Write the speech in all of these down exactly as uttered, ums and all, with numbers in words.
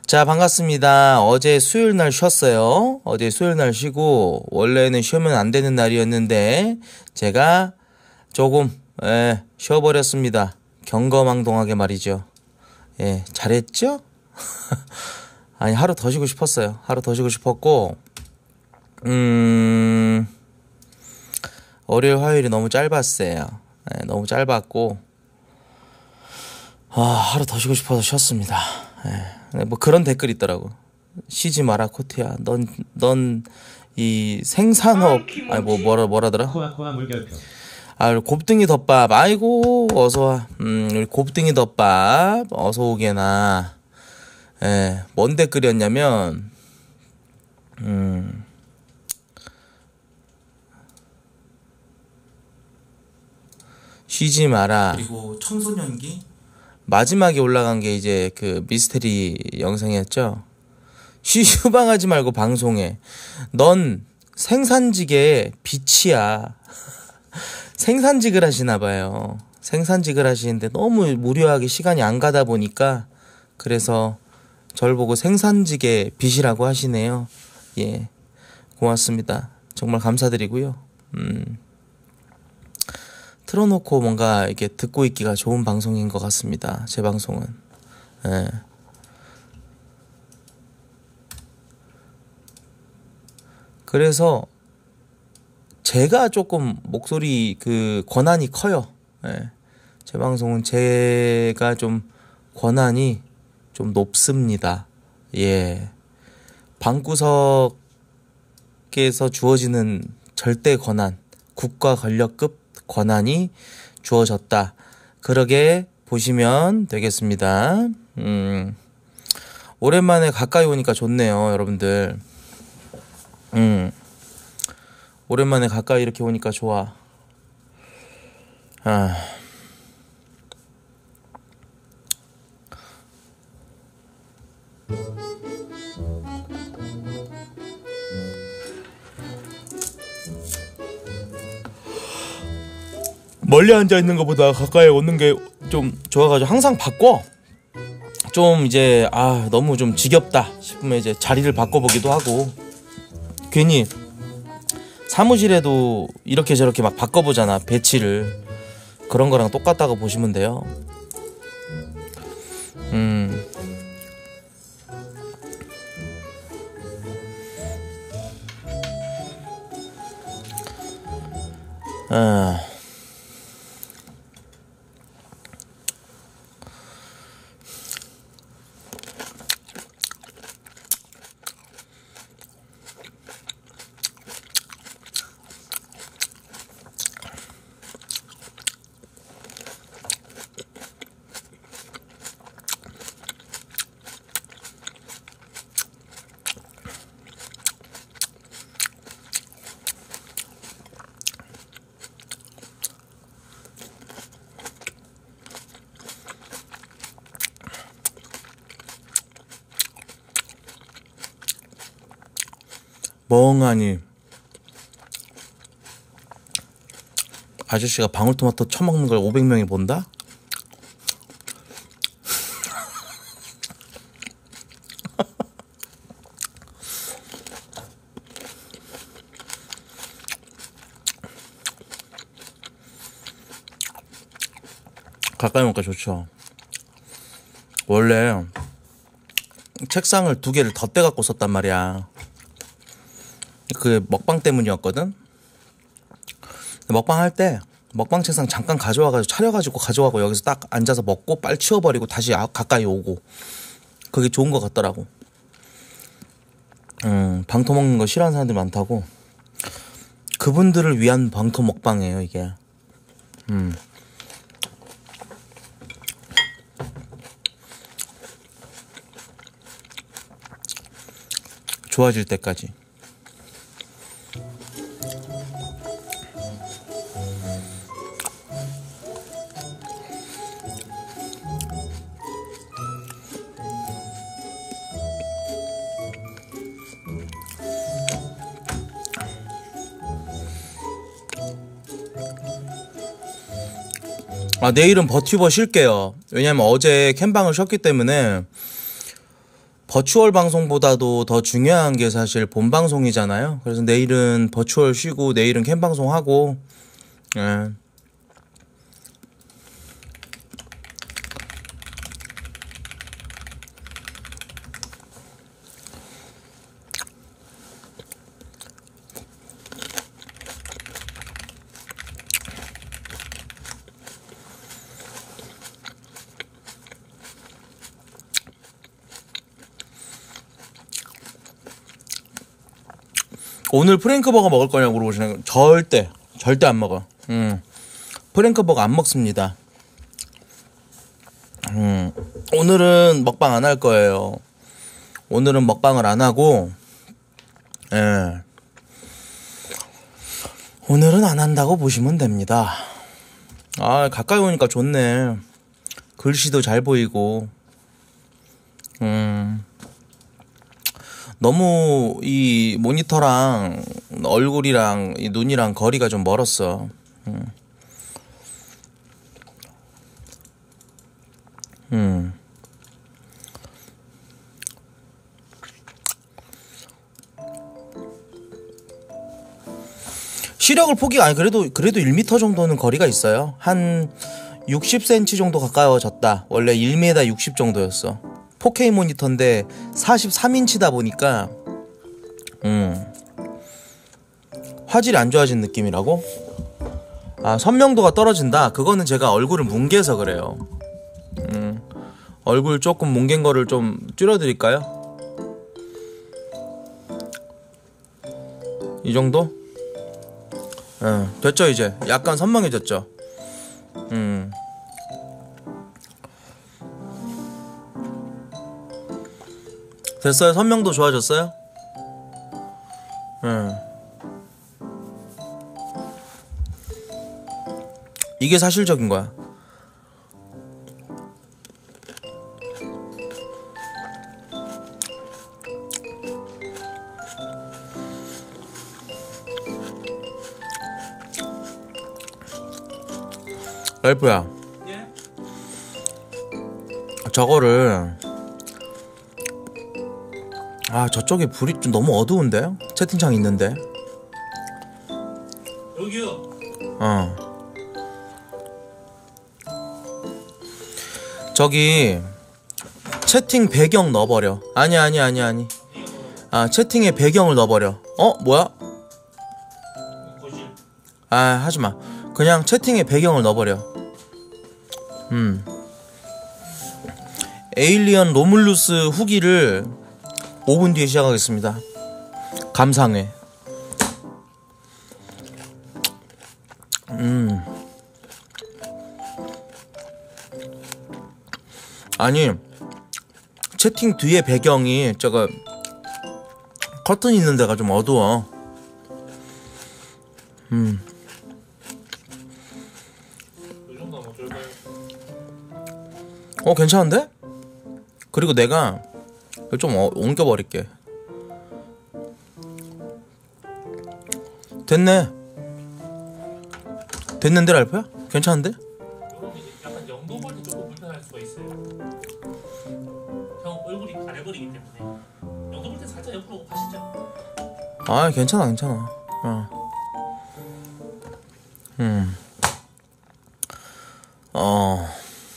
자, 반갑습니다. 어제 수요일 날 쉬었어요. 어제 수요일 날 쉬고, 원래는 쉬면 안 되는 날이었는데, 제가 조금, 예, 쉬어버렸습니다. 경거망동하게 말이죠. 예, 잘했죠? 아니, 하루 더 쉬고 싶었어요. 하루 더 쉬고 싶었고, 음, 월요일, 화요일이 너무 짧았어요. 예, 너무 짧았고, 아, 하루 더 쉬고 싶어서 쉬었습니다. 예, 뭐 그런 댓글 있더라고. 쉬지 마라 코트야. 넌 넌 이 생산업 아니 뭐 뭐라 뭐라더라? 코아코아 물결표. 아, 곱등이 덮밥. 아이고 어서 와. 음, 우리 곱등이 덮밥 어서 오게나. 예, 뭔 댓글이었냐면 음. 쉬지 마라. 그리고 청소년기 마지막에 올라간 게 이제 그 미스테리 영상이었죠. 쉬휴방하지 말고 방송해. 넌 생산직의 빛이야. 생산직을 하시나 봐요. 생산직을 하시는데 너무 무료하게 시간이 안 가다 보니까 그래서 절 보고 생산직의 빛이라고 하시네요. 예, 고맙습니다. 정말 감사드리고요. 음. 틀어놓고 뭔가 이렇게 듣고 있기가 좋은 방송인 것 같습니다. 제 방송은. 예. 그래서 제가 조금 목소리 그 권한이 커요. 예. 제 방송은 제가 좀 권한이 좀 높습니다. 예. 방구석에서 주어지는 절대 권한, 국가 권력급 권한이 주어졌다. 그러게 보시면 되겠습니다. 음, 오랜만에 가까이 오니까 좋네요, 여러분들. 음, 오랜만에 가까이 이렇게 오니까 좋아. 아. 멀리 앉아있는 것보다 가까이 오는 게 좀 좋아가지고 항상 바꿔. 좀 이제 아 너무 좀 지겹다 싶으면 이제 자리를 바꿔보기도 하고. 괜히 사무실에도 이렇게 저렇게 막 바꿔보잖아, 배치를. 그런 거랑 똑같다고 보시면 돼요. 음. 아. 멍하니 아저씨가 방울토마토 처먹는 걸 오백 명이 본다? 가까이 오니까 좋죠. 원래 책상을 두 개를 덧대 갖고 썼단 말이야. 그 먹방 때문이었거든. 먹방 할 때 먹방 책상 잠깐 가져와가지고 차려가지고 가져가고 여기서 딱 앉아서 먹고 빨리 치워버리고 다시 가까이 오고. 그게 좋은 것 같더라고. 음, 방토 먹는 거 싫어하는 사람들이 많다고. 그분들을 위한 방토 먹방이에요 이게. 음. 좋아질 때까지. 아, 내일은 버튜버 쉴게요. 왜냐면 어제 캠방을 쉬었기 때문에 버추얼 방송보다도 더 중요한 게 사실 본 방송이잖아요. 그래서 내일은 버추얼 쉬고 내일은 캠 방송하고. 예. 오늘 프랭크버거 먹을 거냐고 물어보시는 거 절대 절대 안 먹어. 음. 프랭크버거 안 먹습니다. 음. 오늘은 먹방 안 할 거예요. 오늘은 먹방을 안 하고, 예. 오늘은 안 한다고 보시면 됩니다. 아, 가까이 오니까 좋네. 글씨도 잘 보이고. 음. 너무 이 모니터랑 얼굴이랑 이 눈이랑 거리가 좀 멀었어. 음. 음. 시력을 포기 아니 그래도 그래도 일 미터 정도는 거리가 있어요. 한 육십 센티미터 정도 가까워졌다. 원래 일 미터 육십 정도였어. 포케이 모니터인데 사십삼 인치다 보니까 음. 화질이 안 좋아진 느낌이라고? 아, 선명도가 떨어진다. 그거는 제가 얼굴을 뭉개서 그래요. 음. 얼굴 조금 뭉갠 거를 좀 줄여드릴까요? 이 정도? 예, 됐죠 이제. 약간 선명해졌죠. 음. 됐어요? 선명도 좋아졌어요? 예. 이게 사실적인 거야. 랄프야. 예? 저거를 아 저쪽에 불이 좀 너무 어두운데? 채팅창 있는데. 여기요. 어. 저기 채팅 배경 넣어버려. 아니 아니 아니 아니. 아 채팅에 배경을 넣어버려. 어 뭐야? 거실. 아 하지마. 그냥 채팅에 배경을 넣어버려. 음. 에일리언 로물루스 후기를 오 분 뒤에 시작하겠습니다. 감상회. 음. 아니 채팅 뒤에 배경이 저거 커튼 있는 데가 좀 어두워. 음. 이 정도면 어쩔까요? 어 괜찮은데? 그리고 내가 좀 어, 옮겨버릴게. 됐네. 됐는데 랄프야? 괜찮은데? 이런 게 약간 영도 볼 때 조금 불편할 수가 있어요. 형 얼굴이 가려버리기 때문에 영도 볼 때 살짝 옆으로 가시죠. 아 괜찮아 괜찮아. 어. 음. 어.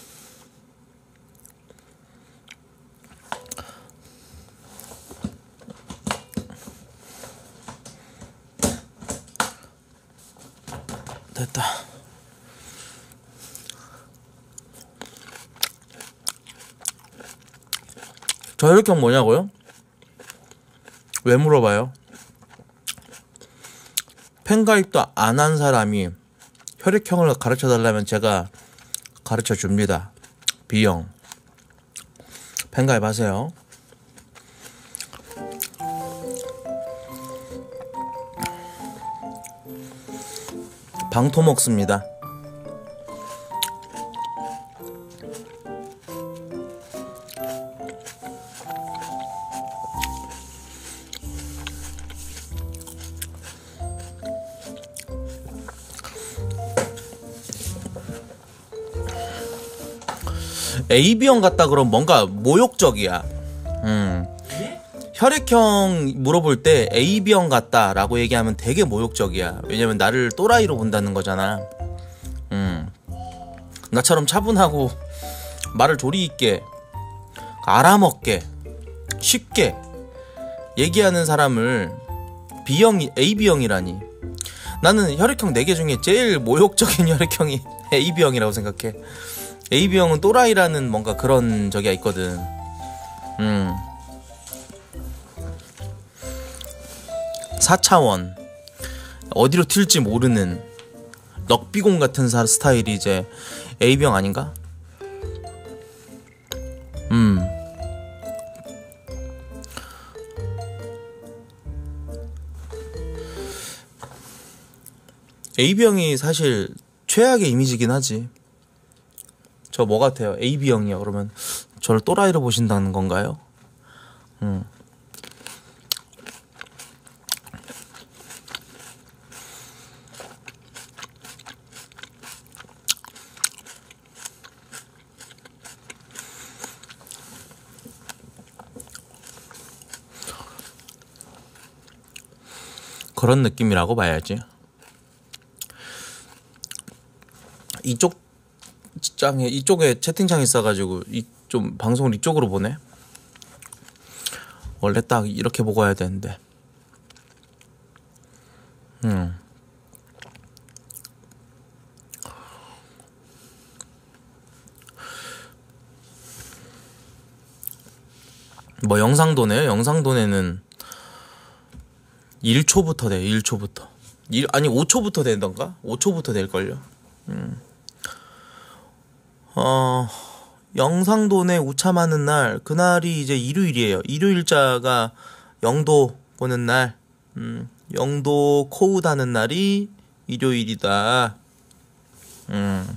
됐다. 저 혈액형 뭐냐고요? 왜 물어봐요? 팬가입도 안 한 사람이 혈액형을 가르쳐 달라면 제가 가르쳐 줍니다. B형. 팬가입 하세요. 방토 먹습니다. 에이비형 같다 그러면 뭔가 모욕적이야. 음. 네? 혈액형 물어볼 때 에이비형 같다 라고 얘기하면 되게 모욕적이야. 왜냐면 나를 또라이로 본다는 거잖아. 음. 나처럼 차분하고 말을 조리 있게 알아먹게 쉽게 얘기하는 사람을 B형, 에이비형이라니. 나는 혈액형 네 개 중에 제일 모욕적인 혈액형이 에이비형이라고 생각해. 에이비형은 또라이라는 뭔가 그런 적이 있거든. 음. 사 차원 어디로 튈지 모르는 럭비공 같은 사, 스타일이 이제 에이비형 아닌가? 음. 에이비형이 사실 최악의 이미지긴 하지. 저 뭐 같아요? 에이비형이요. 그러면 저를 또라이로 보신다는 건가요? 음. 그런 느낌이라고 봐야지. 이쪽 장에 이쪽에 채팅창이 있어가지고 이 좀 방송을 이쪽으로 보네. 원래 딱 이렇게 보고 해야 되는데. 음. 뭐 영상도네요. 영상도네는 일 초부터 돼. 일 초부터. 일, 아니 오 초부터 된던가? 오 초부터 될걸요. 음. 어, 영상도내 우참하는 날, 그날이 이제 일요일이에요. 일요일자가 영도 보는 날, 음, 영도 코웃 하는 날이 일요일이다. 음.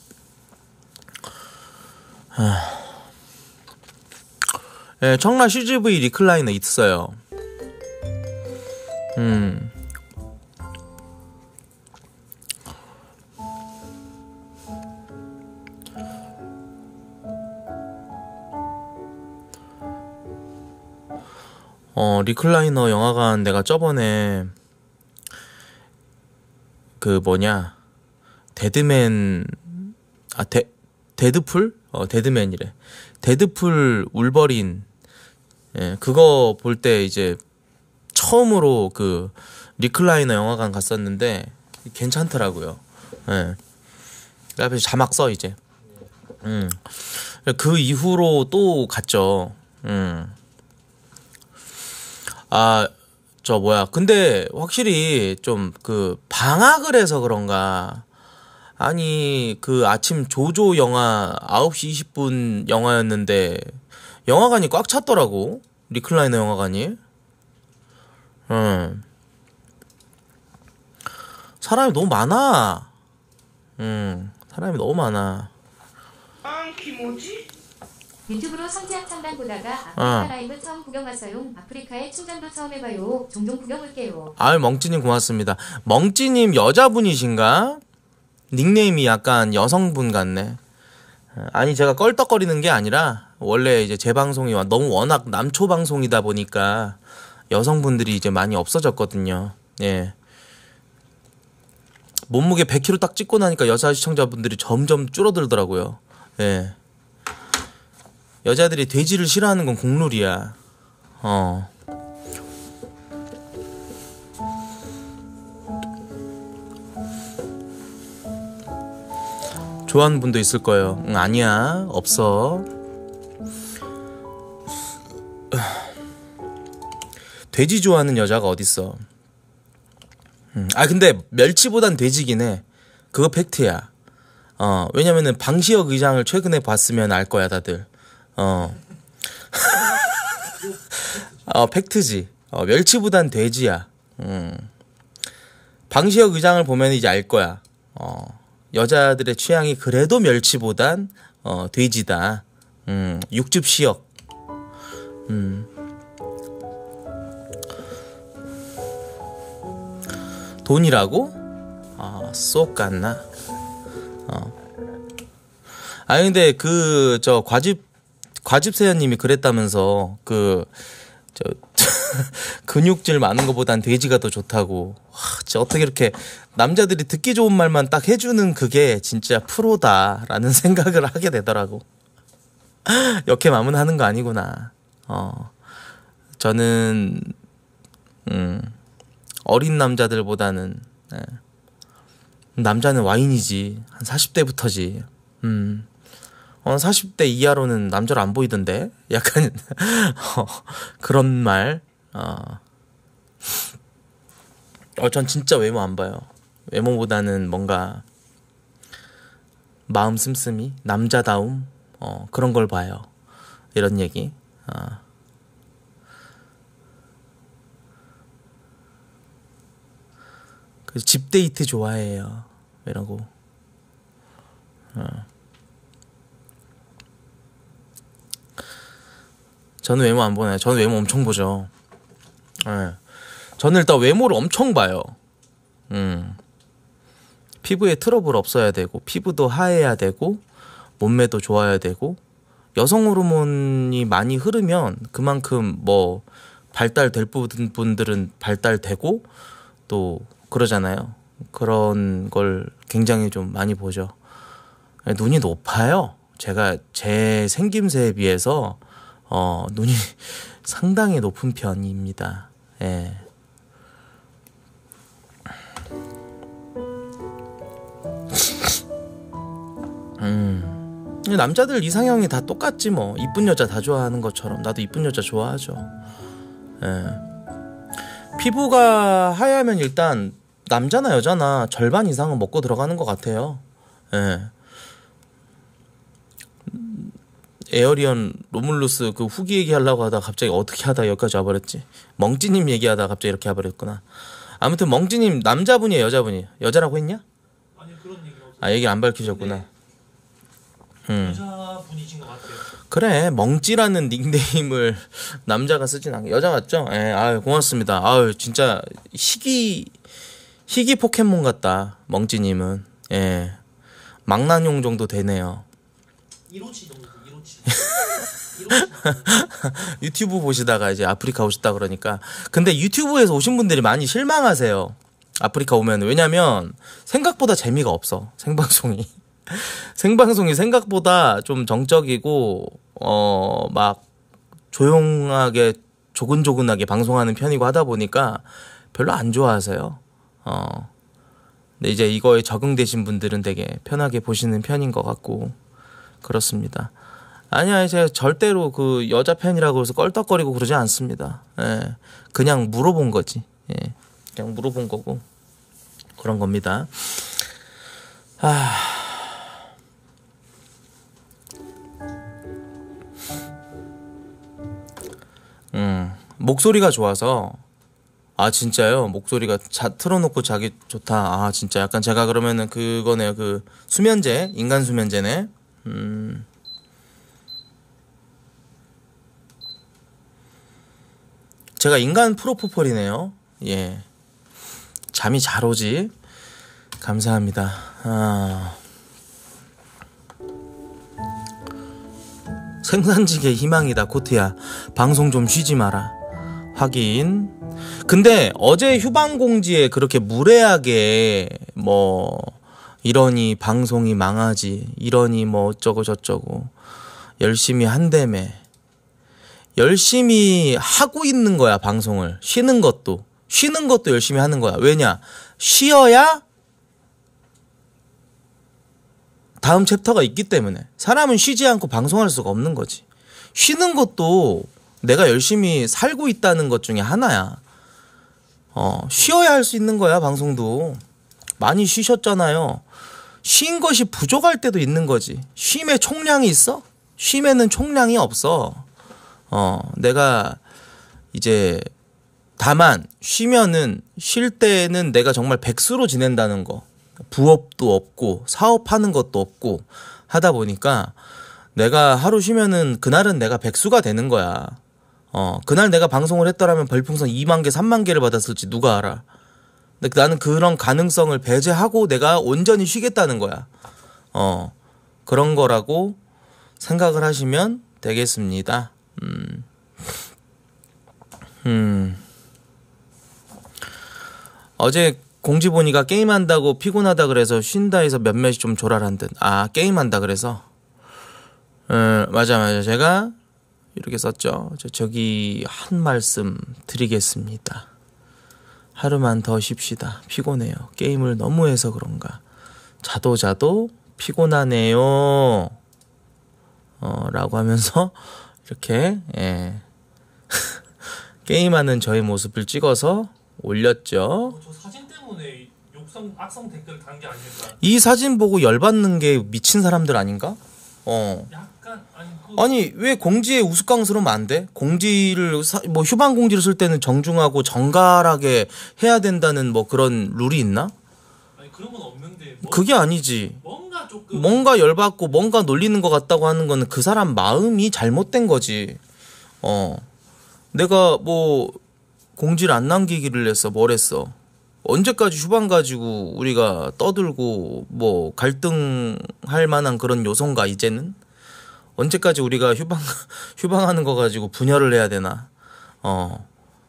하... 예, 청라 씨지브이 리클라이너 있어요. 음. 어, 리클라이너 영화관 내가 저번에 그 뭐냐 데드맨 아 데, 데드풀? 어 데드맨이래. 데드풀 울버린 예, 그거 볼 때 이제 처음으로 그 리클라이너 영화관 갔었는데 괜찮더라고요. 예. 그 앞에 자막 써 이제. 음. 그 이후로 또 갔죠. 음. 아, 저 뭐야. 근데 확실히 좀 그 방학을 해서 그런가. 아니, 그 아침 조조 영화 아홉 시 이십 분 영화였는데 영화관이 꽉 찼더라고. 리클라이너 영화관이. 음. 사람이 너무 많아. 음. 사람이 너무 많아. 아, 기모지? 유튜브로 성지학 창단 보다가 아프리카 어. 라이브 처음 구경 왔어요. 아프리카의 충전도 처음 해봐요. 종종 구경 올게요. 아유, 멍찌님 고맙습니다. 멍찌님 여자분이신가? 닉네임이 약간 여성분 같네. 아니, 제가 껄떡거리는 게 아니라 원래 이제 제 방송이 너무 워낙 남초 방송이다 보니까 여성분들이 이제 많이 없어졌거든요. 예. 몸무게 백 킬로그램 딱 찍고 나니까 여자 시청자분들이 점점 줄어들더라고요. 예. 여자들이 돼지를 싫어하는 건 국룰이야. 어. 좋아하는 분도 있을 거예요. 응, 아니야. 없어. 돼지 좋아하는 여자가 어딨어. 음. 아 근데 멸치보단 돼지긴 해. 그거 팩트야. 어, 왜냐면은 방시혁 의장을 최근에 봤으면 알 거야 다들. 어. 어, 팩트지. 어, 멸치보단 돼지야. 음. 방시혁 의장을 보면 이제 알 거야. 어. 여자들의 취향이 그래도 멸치보단 어, 돼지다. 음, 육즙 시역. 음. 돈이라고? 아, 쏙 갔나? 어. 아니 근데 그 저 과즙 과집세연님이 그랬다면서 그 저 근육질 많은 것보단 돼지가 더 좋다고. 와, 진짜 어떻게 이렇게 남자들이 듣기 좋은 말만 딱 해주는 그게 진짜 프로다라는 생각을 하게 되더라고. 역해마문 하는 거 아니구나. 어, 저는 음, 어린 남자들보다는 네. 남자는 와인이지. 한 사십 대부터지. 음. 어, 사십 대 이하로는 남자로 안 보이던데? 약간, 어, 그런 말. 어. 어, 전 진짜 외모 안 봐요. 외모보다는 뭔가, 마음 씀씀이, 남자다움, 어, 그런 걸 봐요. 이런 얘기. 어. 그래서 집 데이트 좋아해요. 이러고. 어. 저는 외모 안 보나요? 저는 외모 엄청 보죠. 네. 저는 일단 외모를 엄청 봐요. 음. 피부에 트러블 없어야 되고, 피부도 하얘야 되고, 몸매도 좋아야 되고, 여성 호르몬이 많이 흐르면 그만큼 뭐 발달될 분들은 발달되고 또 그러잖아요. 그런 걸 굉장히 좀 많이 보죠. 눈이 높아요. 제가 제 생김새에 비해서 어, 눈이 상당히 높은 편입니다. 예. 음. 남자들 이상형이 다 똑같지 뭐. 이쁜 여자 다 좋아하는 것처럼 나도 이쁜 여자 좋아하죠. 예. 피부가 하얗면 일단 남자나 여자나 절반 이상은 먹고 들어가는 것 같아요. 예. 에어리언 로물루스 그 후기 얘기하려고 하다가 갑자기 어떻게 하다가 여기까지 와버렸지. 멍찌님 얘기하다가 갑자기 이렇게 와버렸구나. 아무튼 멍찌님 남자분이에요 여자분이에요? 여자라고 했냐? 아니 그런 얘기 없어요. 아 얘기 안 밝히셨구나. 음. 여자분이신 것 같아요. 그래 멍찌라는 닉네임을 남자가 쓰진 않게 여자 같죠? 예, 아유 고맙습니다. 아유 진짜 희귀 희귀 포켓몬 같다 멍찌님은. 예, 망나뇽 정도 되네요. 일호치 정도 일호치. 유튜브 보시다가 이제 아프리카 오셨다 그러니까. 근데 유튜브에서 오신 분들이 많이 실망하세요. 아프리카 오면. 왜냐면 생각보다 재미가 없어 생방송이. 생방송이 생각보다 좀 정적이고 어 막 조용하게 조근조근하게 방송하는 편이고 하다 보니까 별로 안 좋아하세요. 어 근데 이제 이거에 적응되신 분들은 되게 편하게 보시는 편인 것 같고 그렇습니다. 아니야 이제 절대로 그 여자 팬이라고 해서 껄떡거리고 그러지 않습니다. 예, 그냥 물어본 거지. 예, 그냥 물어본 거고 그런 겁니다. 아. 음, 목소리가 좋아서. 아 진짜요? 목소리가 자, 틀어놓고 자기 좋다. 아 진짜 약간 제가 그러면은 그거네요. 그 수면제, 인간 수면제네. 음. 제가 인간 프로포폴이네요. 예. 잠이 잘 오지. 감사합니다. 아. 생산직의 희망이다 코트야. 방송 좀 쉬지 마라. 하긴. 근데 어제 휴방공지에 그렇게 무례하게 뭐 이러니 방송이 망하지 이러니 뭐 어쩌고 저쩌고 열심히 한다며. 열심히 하고 있는 거야 방송을. 쉬는 것도 쉬는 것도 열심히 하는 거야. 왜냐? 쉬어야 다음 챕터가 있기 때문에. 사람은 쉬지 않고 방송할 수가 없는 거지. 쉬는 것도 내가 열심히 살고 있다는 것 중에 하나야. 어, 쉬어야 할 수 있는 거야 방송도. 많이 쉬셨잖아요. 쉰 것이 부족할 때도 있는 거지. 쉼에 총량이 있어? 쉼에는 총량이 없어. 어, 내가 이제 다만 쉬면은 쉴 때는 내가 정말 백수로 지낸다는 거. 부업도 없고 사업하는 것도 없고 하다 보니까 내가 하루 쉬면은 그날은 내가 백수가 되는 거야. 어, 그날 내가 방송을 했더라면 별풍선 이만 개, 삼만 개를 받았을지 누가 알아. 근데 나는 그런 가능성을 배제하고 내가 온전히 쉬겠다는 거야. 어, 그런 거라고 생각을 하시면 되겠습니다. 음. 음. 어제 공지 보니까 게임한다고 피곤하다 그래서 쉰다 해서 몇몇이 좀 조랄한 듯. 아, 게임한다 그래서. 음, 맞아 맞아. 제가 이렇게 썼죠. 저, 저기 한 말씀 드리겠습니다. 하루만 더 쉽시다. 피곤해요. 게임을 너무 해서 그런가. 자도 자도 피곤하네요. 어, 라고 하면서 이렇게 예. 게임하는 저의 모습을 찍어서 올렸죠. 어, 저 사진 때문에 욕성 악성 댓글 단 게 아닐까? 이 사진 보고 열받는 게 미친 사람들 아닌가? 어. 약간 아니 그 아니 왜 공지에 우스꽝스러우면 안 돼? 공지를 사, 뭐 휴방 공지를 쓸 때는 정중하고 정갈하게 해야 된다는 뭐 그런 룰이 있나? 아니 그런 건 없는데 뭐, 그게 아니지. 뭔가 조금 뭔가 열받고 뭔가 놀리는 것 같다고 하는 거는 그 사람 마음이 잘못된 거지. 어. 내가 뭐 공지를 안 남기기를 했어. 뭘 했어? 언제까지 휴방 가지고 우리가 떠들고 뭐 갈등할 만한 그런 요소인가 이제는? 언제까지 우리가 휴방 휴방하는 거 가지고 분열을 해야 되나? 어.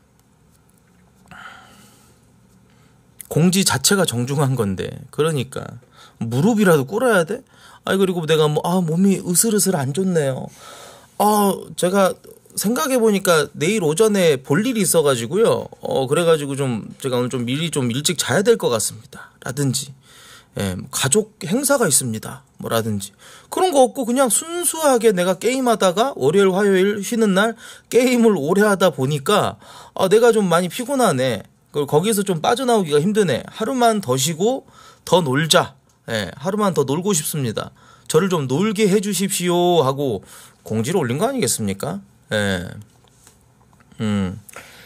공지 자체가 정중한 건데. 그러니까 무릎이라도 꿇어야 돼? 아니 그리고 내가 뭐 아 몸이 으슬으슬 안 좋네요. 아 제가 생각해 보니까 내일 오전에 볼 일이 있어가지고요. 어 그래가지고 좀 제가 오늘 좀 미리 좀 일찍 자야 될 것 같습니다. 라든지, 예, 뭐 가족 행사가 있습니다. 뭐라든지 그런 거 없고 그냥 순수하게 내가 게임하다가 월요일 화요일 쉬는 날 게임을 오래 하다 보니까 아 내가 좀 많이 피곤하네. 그걸 거기서 좀 빠져나오기가 힘드네. 하루만 더 쉬고 더 놀자. 예, 하루만 더 놀고 싶습니다. 저를 좀 놀게 해주십시오 하고 공지를 올린 거 아니겠습니까? 예. 음.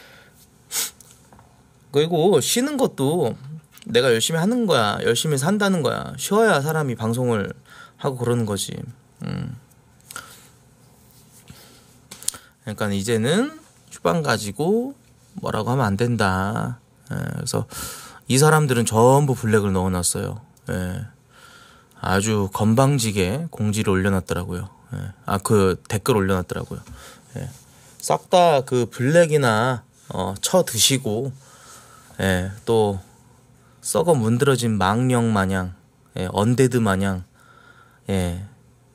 그리고 쉬는 것도 내가 열심히 하는 거야. 열심히 산다는 거야. 쉬어야 사람이 방송을 하고 그러는 거지. 음. 그러니까 이제는 휴방 가지고 뭐라고 하면 안 된다. 예. 그래서 이 사람들은 전부 블랙을 넣어놨어요. 예. 아주 건방지게 공지를 올려놨더라고요. 예. 아, 그 댓글 올려놨더라고요. 예. 싹 다 그 블랙이나 어, 쳐 드시고, 예, 또 썩어 문드러진 망령 마냥, 예, 언데드 마냥, 예,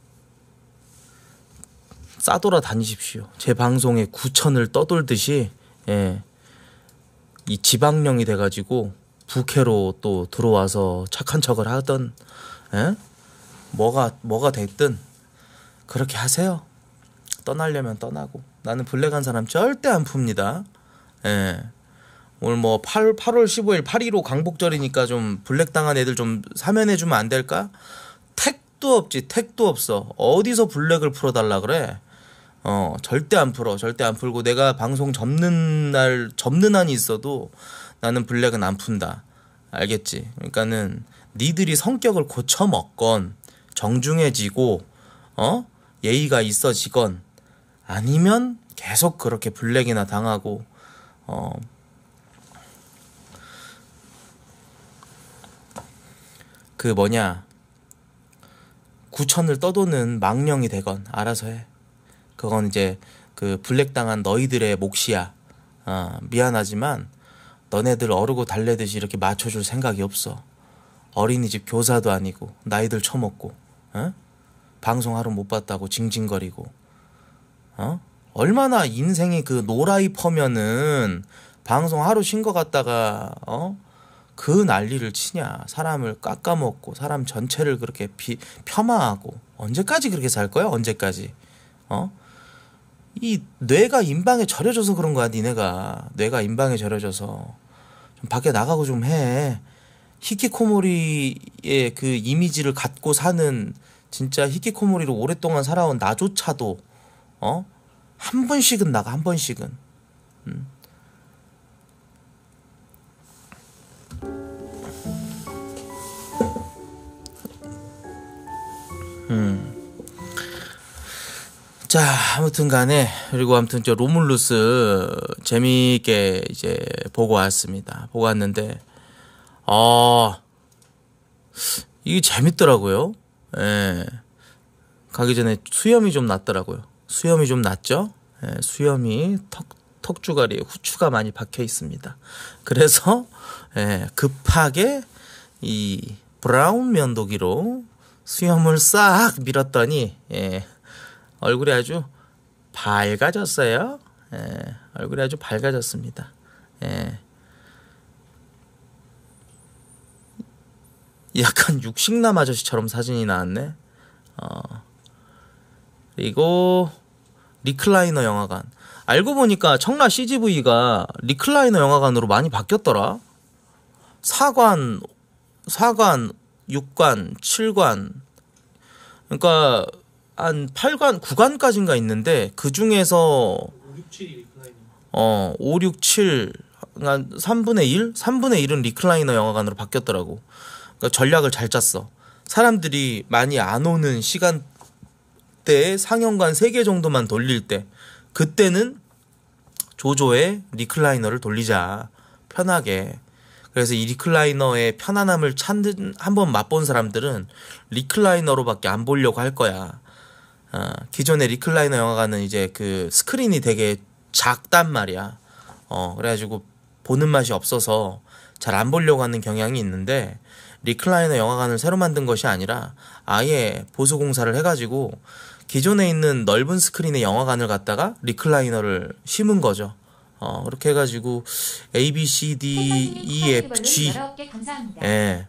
싸돌아 다니십시오. 제 방송에 구천을 떠돌듯이, 예, 이 지방령이 돼가지고 부캐로 또 들어와서 착한 척을 하던, 예, 뭐가 뭐가 됐든 그렇게 하세요. 떠나려면 떠나고. 나는 블랙한 사람 절대 안 풉니다. 예. 오늘 뭐 팔, 팔월 십오일 팔 일오 강복절이니까 좀 블랙 당한 애들 좀 사면해주면 안 될까? 택도 없지. 택도 없어. 어디서 블랙을 풀어달라 그래? 어, 절대 안 풀어. 절대 안 풀고 내가 방송 접는 날 접는 한이 있어도 나는 블랙은 안 푼다. 알겠지? 그러니까는 니들이 성격을 고쳐 먹건 정중해지고 어? 예의가 있어지건 아니면 계속 그렇게 블랙이나 당하고 어 그 뭐냐 구천을 떠도는 망령이 되건 알아서 해. 그건 이제 그 블랙 당한 너희들의 몫이야. 어, 미안하지만 너네들 어르고 달래듯이 이렇게 맞춰줄 생각이 없어. 어린이집 교사도 아니고 나이들 처먹고 어? 방송 하루 못 봤다고 징징거리고 어? 얼마나 인생이 그 노라이 퍼면은 방송 하루 쉰 거 같다가 어? 그 난리를 치냐. 사람을 깎아먹고 사람 전체를 그렇게 비, 폄하하고 언제까지 그렇게 살 거야? 언제까지? 어? 이 뇌가 인방에 절여져서 그런 거야. 니네가 뇌가 인방에 절여져서 좀 밖에 나가고 좀 해. 히키코모리의 그 이미지를 갖고 사는 진짜 히키코모리로 오랫동안 살아온 나조차도 어? 한 번씩은 나가. 한 번씩은. 음. 음. 자, 아무튼 간에, 그리고 아무튼 저 로물루스 재미있게 이제 보고 왔습니다. 보고 왔는데, 아, 이게 재밌더라고요. 예. 가기 전에 수염이 좀 났더라고요. 수염이 좀 났죠? 예, 수염이 턱, 턱주가리에 후추가 많이 박혀 있습니다. 그래서 예, 급하게 이 브라운 면도기로 수염을 싹 밀었더니 예, 얼굴이 아주 밝아졌어요. 예, 얼굴이 아주 밝아졌습니다. 예. 약간 육식남 아저씨처럼 사진이 나왔네. 어. 그리고 리클라이너 영화관. 알고 보니까 청라 씨지브이가 리클라이너 영화관으로 많이 바뀌었더라. 사관, 사관, 육관, 칠관. 그러니까 한 팔관, 구관까지인가 있는데 그 중에서 오, 육, 칠이 리클라이너. 어, 오, 육, 칠, 그러니까 삼분의 일? 삼분의 일은 리클라이너 영화관으로 바뀌었더라고. 그러니까 전략을 잘 짰어. 사람들이 많이 안 오는 시간대에 상영관 세 개 정도만 돌릴 때, 그때는 조조의 리클라이너를 돌리자. 편하게. 그래서 이 리클라이너의 편안함을 찾는, 한번 맛본 사람들은 리클라이너로밖에 안 보려고 할 거야. 어, 기존의 리클라이너 영화관은 이제 그 스크린이 되게 작단 말이야. 어, 그래가지고 보는 맛이 없어서 잘 안 보려고 하는 경향이 있는데, 리클라이너 영화관을 새로 만든 것이 아니라 아예 보수 공사를 해가지고 기존에 있는 넓은 스크린의 영화관을 갖다가 리클라이너를 심은 거죠. 어, 그렇게 해가지고 A, B, C, D, E, F, G, 예,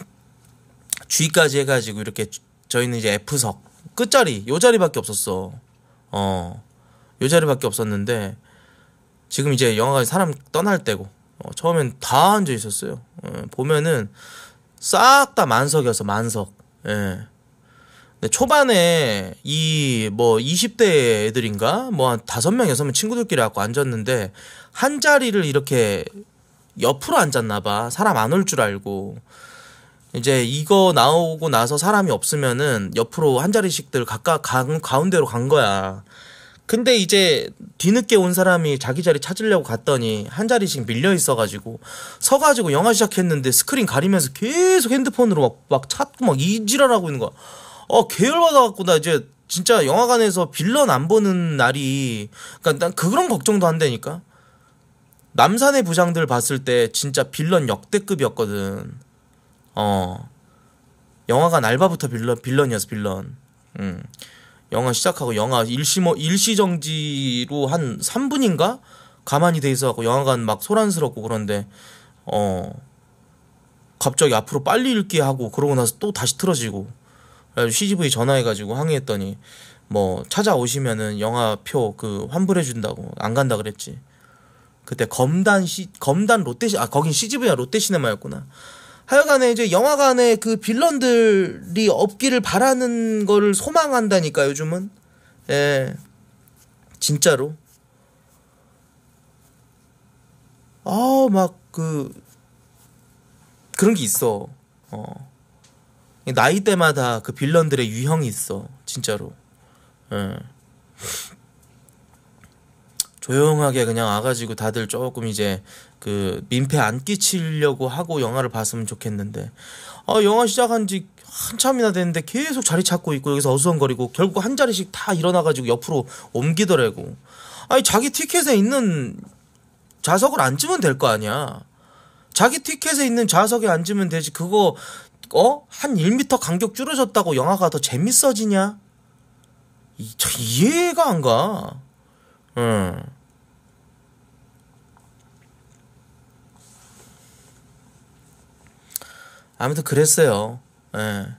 G까지 해가지고 이렇게 저희는 이제 F석 끝자리 요 자리밖에 없었어. 어, 요 자리밖에 없었는데 지금 이제 영화관에 사람 떠날 때고 어, 처음엔 다 앉아 있었어요. 어, 보면은 싹 다 만석이었어, 만석. 예. 근데 초반에 이 뭐 이십 대 애들인가 뭐 한 다섯 명 여섯 명 친구들끼리 갖고 앉았는데 한 자리를 이렇게 옆으로 앉았나 봐. 사람 안 올 줄 알고. 이제 이거 나오고 나서 사람이 없으면은 옆으로 한 자리씩들 각각 가, 가운데로 간 거야. 근데 이제 뒤늦게 온 사람이 자기 자리 찾으려고 갔더니 한 자리씩 밀려 있어가지고 서가지고 영화 시작했는데 스크린 가리면서 계속 핸드폰으로 막, 막 찾고 막 이지랄하고 있는 거야. 어, 계열받아갖고 나 이제 진짜 영화관에서 빌런 안 보는 날이, 그러니까 난 그런 걱정도 한다니까. 남산의 부장들 봤을 때 진짜 빌런 역대급이었거든. 어, 영화관 알바부터 빌런 빌런이었어, 빌런. 음. 영화 시작하고 영화 일시 뭐 일시정지로 한 삼 분인가 가만히 돼 있어갖고 영화관 막 소란스럽고 그런데 어 갑자기 앞으로 빨리 읽기 하고 그러고 나서 또 다시 틀어지고. 그래서 씨지브이 전화해가지고 항의했더니 뭐 찾아오시면은 영화표 그 환불해 준다고 안 간다 그랬지. 그때 검단 시 검단 롯데 아 거긴 씨지브이가 롯데시네마였구나. 하여간에 이제 영화관에 그 빌런들이 없기를 바라는 거를 소망한다니까 요즘은. 예, 진짜로. 아, 막 그 그런 게 있어. 어, 나이대마다 그 빌런들의 유형이 있어, 진짜로. 예. 조용하게 그냥 와가지고 다들 조금 이제 그 민폐 안 끼치려고 하고 영화를 봤으면 좋겠는데, 아, 영화 시작한 지 한참이나 됐는데 계속 자리 찾고 있고 여기서 어수선거리고 결국 한 자리씩 다 일어나가지고 옆으로 옮기더라고. 아니, 자기 티켓에 있는 좌석을 앉으면 될 거 아니야. 자기 티켓에 있는 좌석에 앉으면 되지. 그거 어? 한 일 미터 간격 줄어졌다고 영화가 더 재밌어지냐? 이, 저 이해가 안 가. 응. 아무튼 그랬어요. 예.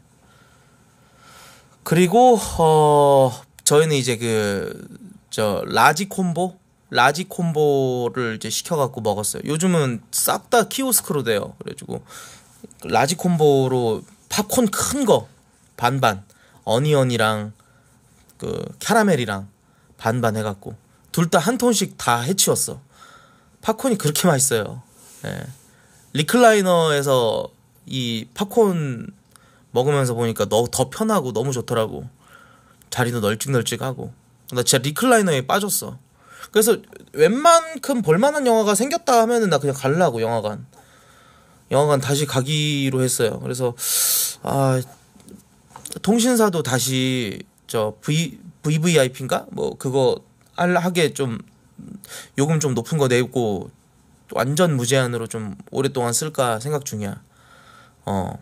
그리고 어 저희는 이제 그 저 라지 콤보, 라지 콤보를 이제 시켜갖고 먹었어요. 요즘은 싹 다 키오스크로 돼요. 그래가지고 라지 콤보로 팝콘 큰 거 반반, 어니언이랑 그 캐러멜이랑 반반 해갖고 둘 다 한 톤씩 다 해치웠어. 팝콘이 그렇게 맛있어요. 예. 리클라이너에서 이 팝콘 먹으면서 보니까 너, 더 편하고 너무 좋더라고. 자리도 널찍널찍하고. 나 진짜 리클라이너에 빠졌어. 그래서 웬만큼 볼만한 영화가 생겼다 하면은 나 그냥 가려고. 영화관 영화관 다시 가기로 했어요. 그래서 아, 통신사도 다시 저 V, 브이브이아이피인가? 뭐 그거 할 하게 좀 요금 좀 높은 거 내고 완전 무제한으로 좀 오랫동안 쓸까 생각 중이야. 어.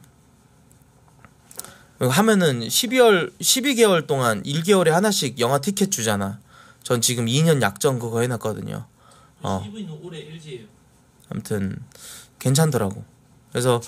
하면은 십이월 십이 개월 동안 일 개월에 하나씩 영화 티켓 주잖아. 전 지금 이 년 약정 그거 해놨거든요. 어. 씨브이는 올해 엘지예요. 아무튼 괜찮더라고. 그래서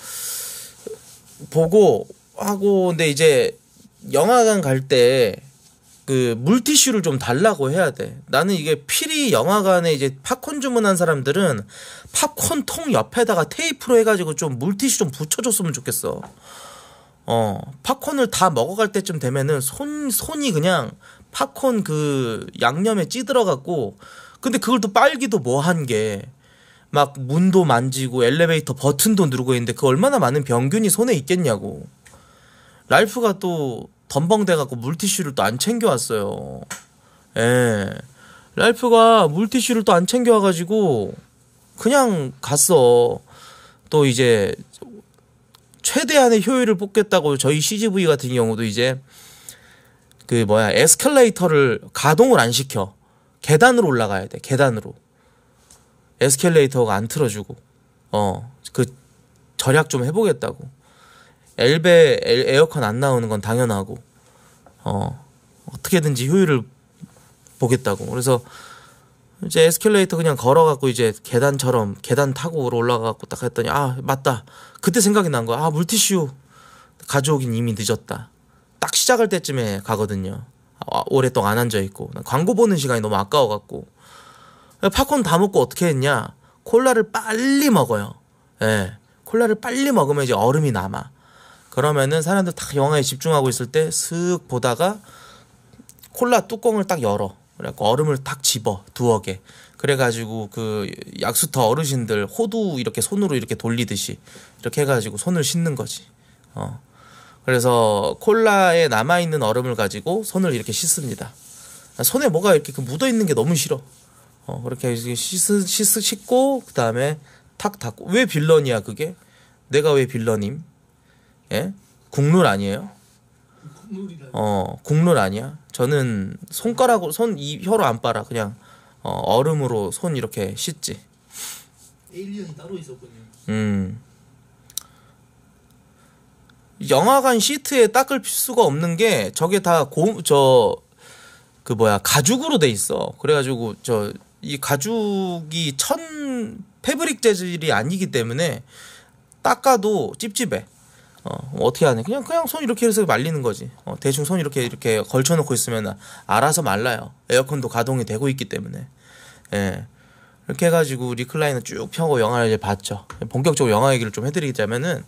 보고 하고 근데 이제 영화관 갈 때 그 물티슈를 좀 달라고 해야 돼. 나는 이게 필히 영화관에 이제 팝콘 주문한 사람들은 팝콘 통 옆에다가 테이프로 해가지고 좀 물티슈 좀 붙여줬으면 좋겠어. 어, 팝콘을 다 먹어갈 때쯤 되면은 손, 손이 그냥 팝콘 그 양념에 찌들어갖고, 근데 그걸 또 빨기도 뭐 한 게, 막 문도 만지고 엘리베이터 버튼도 누르고 있는데 그 얼마나 많은 병균이 손에 있겠냐고. 랄프가 또 덤벙대갖고 물티슈를 또 안 챙겨왔어요. 예. 랄프가 물티슈를 또 안 챙겨와가지고, 그냥 갔어. 또 이제, 최대한의 효율을 뽑겠다고 저희 씨지브이 같은 경우도 이제 그 뭐야 에스컬레이터를 가동을 안 시켜. 계단으로 올라가야 돼. 계단으로. 에스컬레이터가 안 틀어주고 어 그 절약 좀 해보겠다고. 엘베 에어컨 안 나오는 건 당연하고 어 어떻게든지 효율을 보겠다고. 그래서 이제 에스컬레이터 그냥 걸어갖고 이제 계단처럼 계단 타고 올라가갖고 딱 했더니 아 맞다 그때 생각이 난 거야. 아 물티슈 가져오긴 이미 늦었다. 딱 시작할 때쯤에 가거든요. 아, 오랫동안 안 앉아있고 광고 보는 시간이 너무 아까워갖고 팝콘 다 먹고 어떻게 했냐. 콜라를 빨리 먹어요. 예, 콜라를 빨리 먹으면 이제 얼음이 남아. 그러면은 사람들 다 영화에 집중하고 있을 때 슥 보다가 콜라 뚜껑을 딱 열어. 그래갖고 얼음을 딱 집어 두어 개. 그래가지고 그 약수터 어르신들 호두 이렇게 손으로 이렇게 돌리듯이 이렇게 해가지고 손을 씻는 거지. 어. 그래서 콜라에 남아있는 얼음을 가지고 손을 이렇게 씻습니다. 손에 뭐가 이렇게 묻어 있는 게 너무 싫어. 어, 그렇게 씻, 씻, 씻고 그 다음에 탁 닫고. 왜 빌런이야 그게? 내가 왜 빌런임? 예? 국룰 아니에요? 어, 국룰 아니야? 저는 손가락으로 손 이 혀로 안 빨아. 그냥 어, 얼음으로 손 이렇게 씻지. 에일리언이 따로 있었군요. 음. 영화관 시트에 닦을 수가 없는 게 저게 다 고 저 그 뭐야 가죽으로 돼 있어. 그래가지고 저 이 가죽이 천 패브릭 재질이 아니기 때문에 닦아도 찝찝해. 어, 어떻게 하냐. 그냥, 그냥 손 이렇게 해서 말리는 거지. 어, 대충 손 이렇게, 이렇게 걸쳐놓고 있으면 알아서 말라요. 에어컨도 가동이 되고 있기 때문에. 예. 이렇게 해가지고 리클라이너 쭉 펴고 영화를 이제 봤죠. 본격적으로 영화 얘기를 좀 해드리자면은,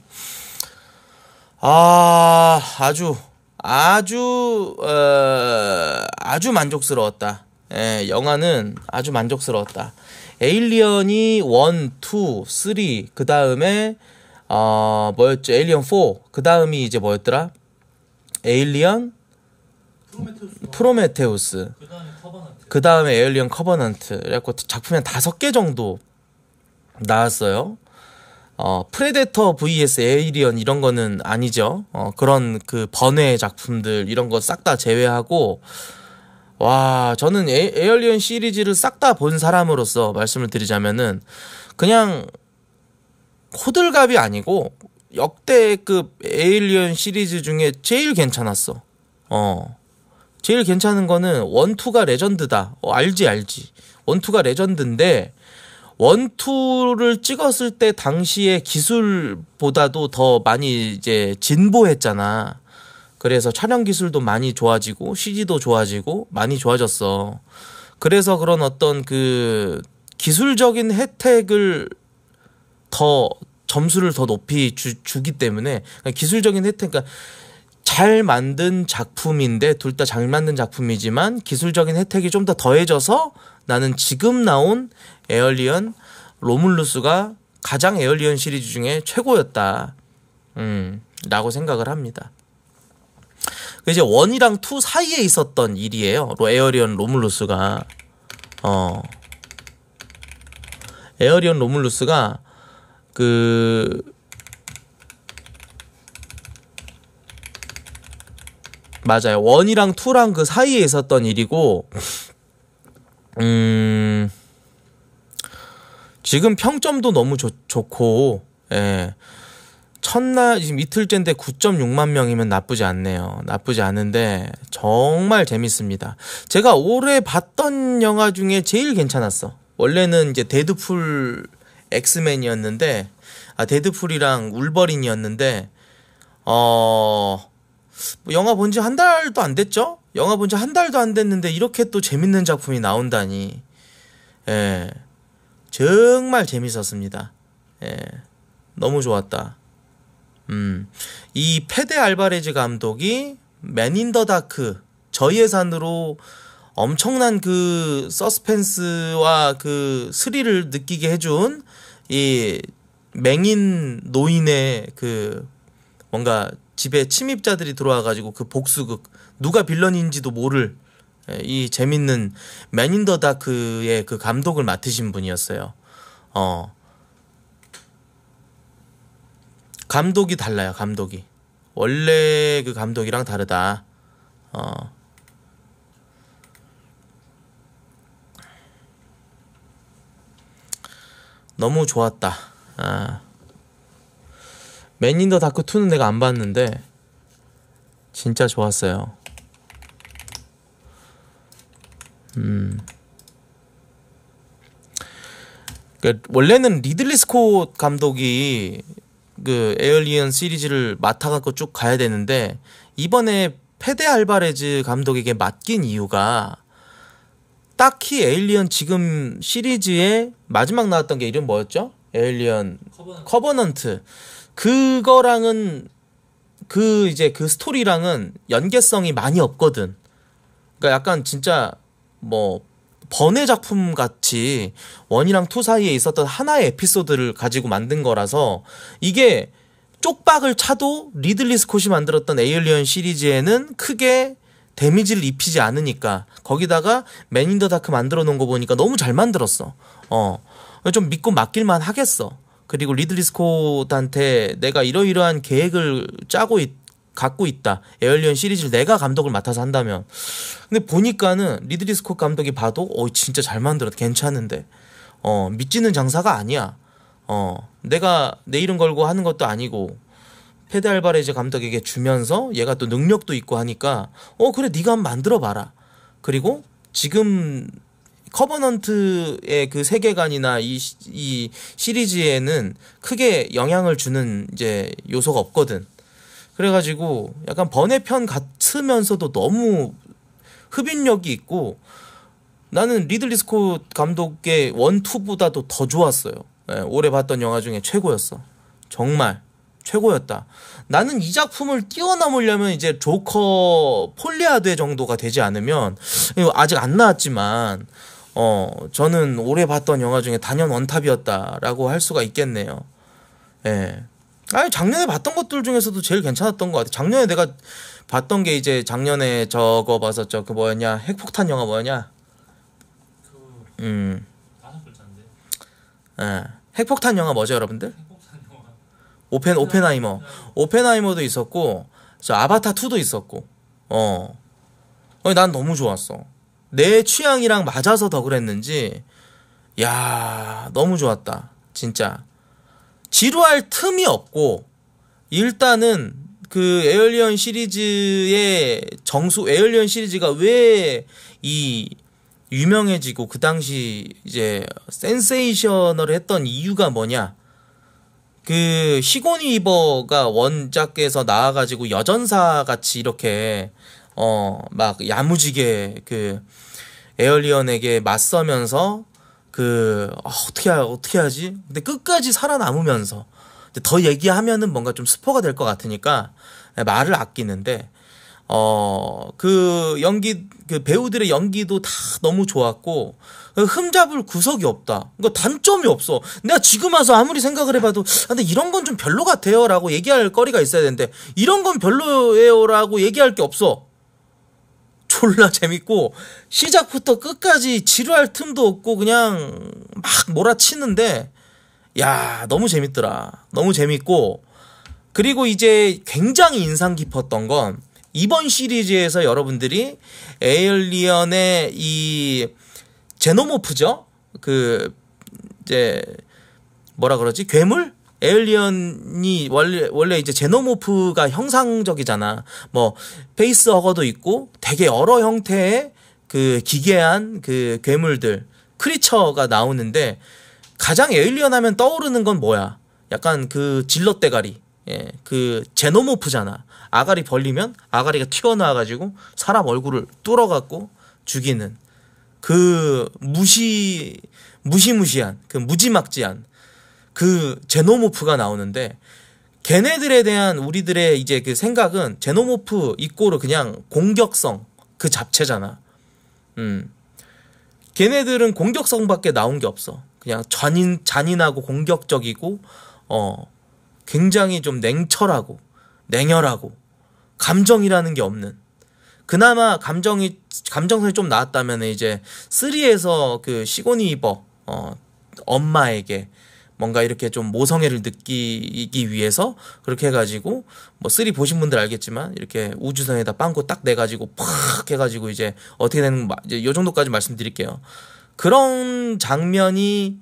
아, 아주, 아주, 어, 아주 만족스러웠다. 예, 영화는 아주 만족스러웠다. 에일리언이 일, 이, 삼, 그 다음에, 어, 뭐였죠? 에일리언 사. 그 다음이 이제 뭐였더라? 에일리언? 프로메테우스. 프로메테우스. 그 다음에 커버넌트. 그 다음에 에일리언 커버넌트. 그래갖고 작품이 한 다섯 개 정도 나왔어요. 어, 프레데터 vs 에일리언 이런 거는 아니죠. 어, 그런 그 번외 작품들 이런 거 싹 다 제외하고, 와, 저는 에, 에일리언 시리즈를 싹 다 본 사람으로서 말씀을 드리자면은, 그냥, 호들갑이 아니고 역대급 에일리언 시리즈 중에 제일 괜찮았어. 어, 제일 괜찮은 거는 원, 투가 레전드다. 어, 알지 알지. 원, 투가 레전드인데 원, 투를 찍었을 때 당시의 기술보다도 더 많이 이제 진보했잖아. 그래서 촬영 기술도 많이 좋아지고 씨지도 좋아지고 많이 좋아졌어. 그래서 그런 어떤 그 기술적인 혜택을 더 점수를 더 높이 주, 주기 때문에 기술적인 혜택, 그러니까 잘 만든 작품인데 둘 다 잘 만든 작품이지만 기술적인 혜택이 좀 더 더해져서 나는 지금 나온 에일리언 로물루스가 가장 에일리언 시리즈 중에 최고였다. 음, 라고 생각을 합니다. 이제 원이랑 투 사이에 있었던 일이에요. 에일리언 로물루스가 어 에일리언 로물루스가 그 맞아요. 원이랑 투랑 그 사이에 있었던 일이고, 음, 지금 평점도 너무 좋, 좋고, 예. 첫날, 지금 이틀째인데 구 점 육만 명이면 나쁘지 않네요. 나쁘지 않은데, 정말 재밌습니다. 제가 올해 봤던 영화 중에 제일 괜찮았어. 원래는 이제 데드풀 엑스맨이었는데, 아, 데드풀이랑 울버린이었는데, 어, 뭐 영화 본 지 한 달도 안 됐죠? 영화 본 지 한 달도 안 됐는데, 이렇게 또 재밌는 작품이 나온다니. 예. 정말 재밌었습니다. 예. 너무 좋았다. 음. 이 페데 알바레즈 감독이 맨 인 더 다크, 저예산으로 엄청난 그 서스펜스와 그 스릴을 느끼게 해준 이 맹인 노인의 그 뭔가 집에 침입자들이 들어와가지고 그 복수극, 누가 빌런인지도 모를 이 재밌는 맨 인 더 다크의 그 감독을 맡으신 분이었어요. 어. 감독이 달라요, 감독이. 원래 그 감독이랑 다르다. 어. 너무 좋았다. 아. 맨 인 더 다크 투는 내가 안 봤는데 진짜 좋았어요. 음. 그러니까 원래는 리들리 스콧 감독이 그 에얼리언 시리즈를 맡아갖고 쭉 가야 되는데 이번에 페데 알바레즈 감독에게 맡긴 이유가 딱히 에일리언 지금 시리즈의 마지막 나왔던 게 이름 뭐였죠? 에일리언 커버넌트. 커버넌트. 그거랑은 그 이제 그 스토리랑은 연계성이 많이 없거든. 그러니까 약간 진짜 뭐 번외 작품 같이 원이랑 투 사이에 있었던 하나의 에피소드를 가지고 만든 거라서 이게 쪽박을 차도 리들리 스콧이 만들었던 에일리언 시리즈에는 크게 데미지를 입히지 않으니까 거기다가 맨 인 더 다크 만들어 놓은 거 보니까 너무 잘 만들었어. 어. 좀 믿고 맡길만 하겠어. 그리고 리들리 스콧한테 내가 이러이러한 계획을 짜고 있, 갖고 있다. 에일리언 시리즈를 내가 감독을 맡아서 한다면. 근데 보니까는 리들리 스콧 감독이 봐도 어 진짜 잘 만들었다. 괜찮은데. 어, 믿지는 장사가 아니야. 어, 내가 내 이름 걸고 하는 것도 아니고 페데 알바레즈 감독에게 주면서 얘가 또 능력도 있고 하니까 어 그래 네가 한번 만들어 봐라. 그리고 지금 커버넌트의 그 세계관이나 이, 이 시리즈에는 크게 영향을 주는 이제 요소가 없거든. 그래가지고 약간 번외편 같으면서도 너무 흡인력이 있고 나는 리들리 스콧 감독의 원, 투보다도 더 좋았어요. 예, 올해 봤던 영화 중에 최고였어. 정말 최고였다. 나는 이 작품을 뛰어넘으려면 이제 조커 폴리아드 정도가 되지 않으면 아직 안 나왔지만 어 저는 올해 봤던 영화 중에 단연 원탑이었다라고 할 수가 있겠네요. 예. 아니 작년에 봤던 것들 중에서도 제일 괜찮았던 것 같아. 작년에 내가 봤던 게 이제 작년에 저거 봤었죠. 그 뭐였냐 핵폭탄 영화 뭐였냐? 그 음. 다섯 글자인데. 예. 핵폭탄 영화 뭐죠, 여러분들? 행복한 영화. 오펜 오펜하이머. 오펜하이머도 있었고 저 아바타 투도 있었고. 어. 어, 난 너무 좋았어. 내 취향이랑 맞아서 더 그랬는지 야, 너무 좋았다. 진짜. 지루할 틈이 없고 일단은 그 에얼리언 시리즈의 정수 에얼리언 시리즈가 왜 이 유명해지고 그 당시 이제 센세이셔널을 했던 이유가 뭐냐? 그 시고니 위버가 원작에서 나와가지고 여전사 같이 이렇게 어 막 야무지게 그 에얼리언에게 맞서면서 그 어, 어떻게 하, 어떻게 하지? 근데 끝까지 살아남으면서 근데 더 얘기하면은 뭔가 좀 스포가 될 것 같으니까 말을 아끼는데 어 그 연기 그 배우들의 연기도 다 너무 좋았고 흠잡을 구석이 없다. 그러니까 단점이 없어. 내가 지금 와서 아무리 생각을 해봐도 아, 근데 이런 건 좀 별로 같아요라고 얘기할 거리가 있어야 되는데 이런 건 별로예요라고 얘기할 게 없어. 졸라 재밌고 시작부터 끝까지 지루할 틈도 없고 그냥 막 몰아치는데 야 너무 재밌더라. 너무 재밌고 그리고 이제 굉장히 인상 깊었던 건 이번 시리즈에서 여러분들이 에일리언의 이 제노모프죠? 그 이제 뭐라 그러지? 괴물? 에일리언이 원래 원래 이제 제노모프가 형상적이잖아. 뭐 페이스허거도 있고 되게 여러 형태의 그 기괴한 그 괴물들, 크리처가 나오는데 가장 에일리언 하면 떠오르는 건 뭐야? 약간 그 질럿 대가리. 예, 그 제노모프잖아. 아가리 벌리면 아가리가 튀어나와가지고 사람 얼굴을 뚫어갖고 죽이는 그 무시 무시무시한 그 무지막지한 그 제노모프가 나오는데, 걔네들에 대한 우리들의 이제 그 생각은 제노모프 이꼬르 그냥 공격성 그 잡채잖아. 음, 걔네들은 공격성밖에 나온 게 없어. 그냥 잔인 잔인하고 공격적이고 어 굉장히 좀 냉철하고 냉혈하고 감정이라는 게 없는. 그나마 감정이 감정선이 좀 나왔다면 이제 쓰리에서 그 시고니 이버 어 엄마에게 뭔가 이렇게 좀 모성애를 느끼기 위해서 그렇게 해가지고 뭐 쓰리 보신 분들 알겠지만 이렇게 우주선에다 빵꾸 딱 내가지고 팍 해가지고 이제 어떻게 되는 이제 요 정도까지 말씀드릴게요. 그런 장면이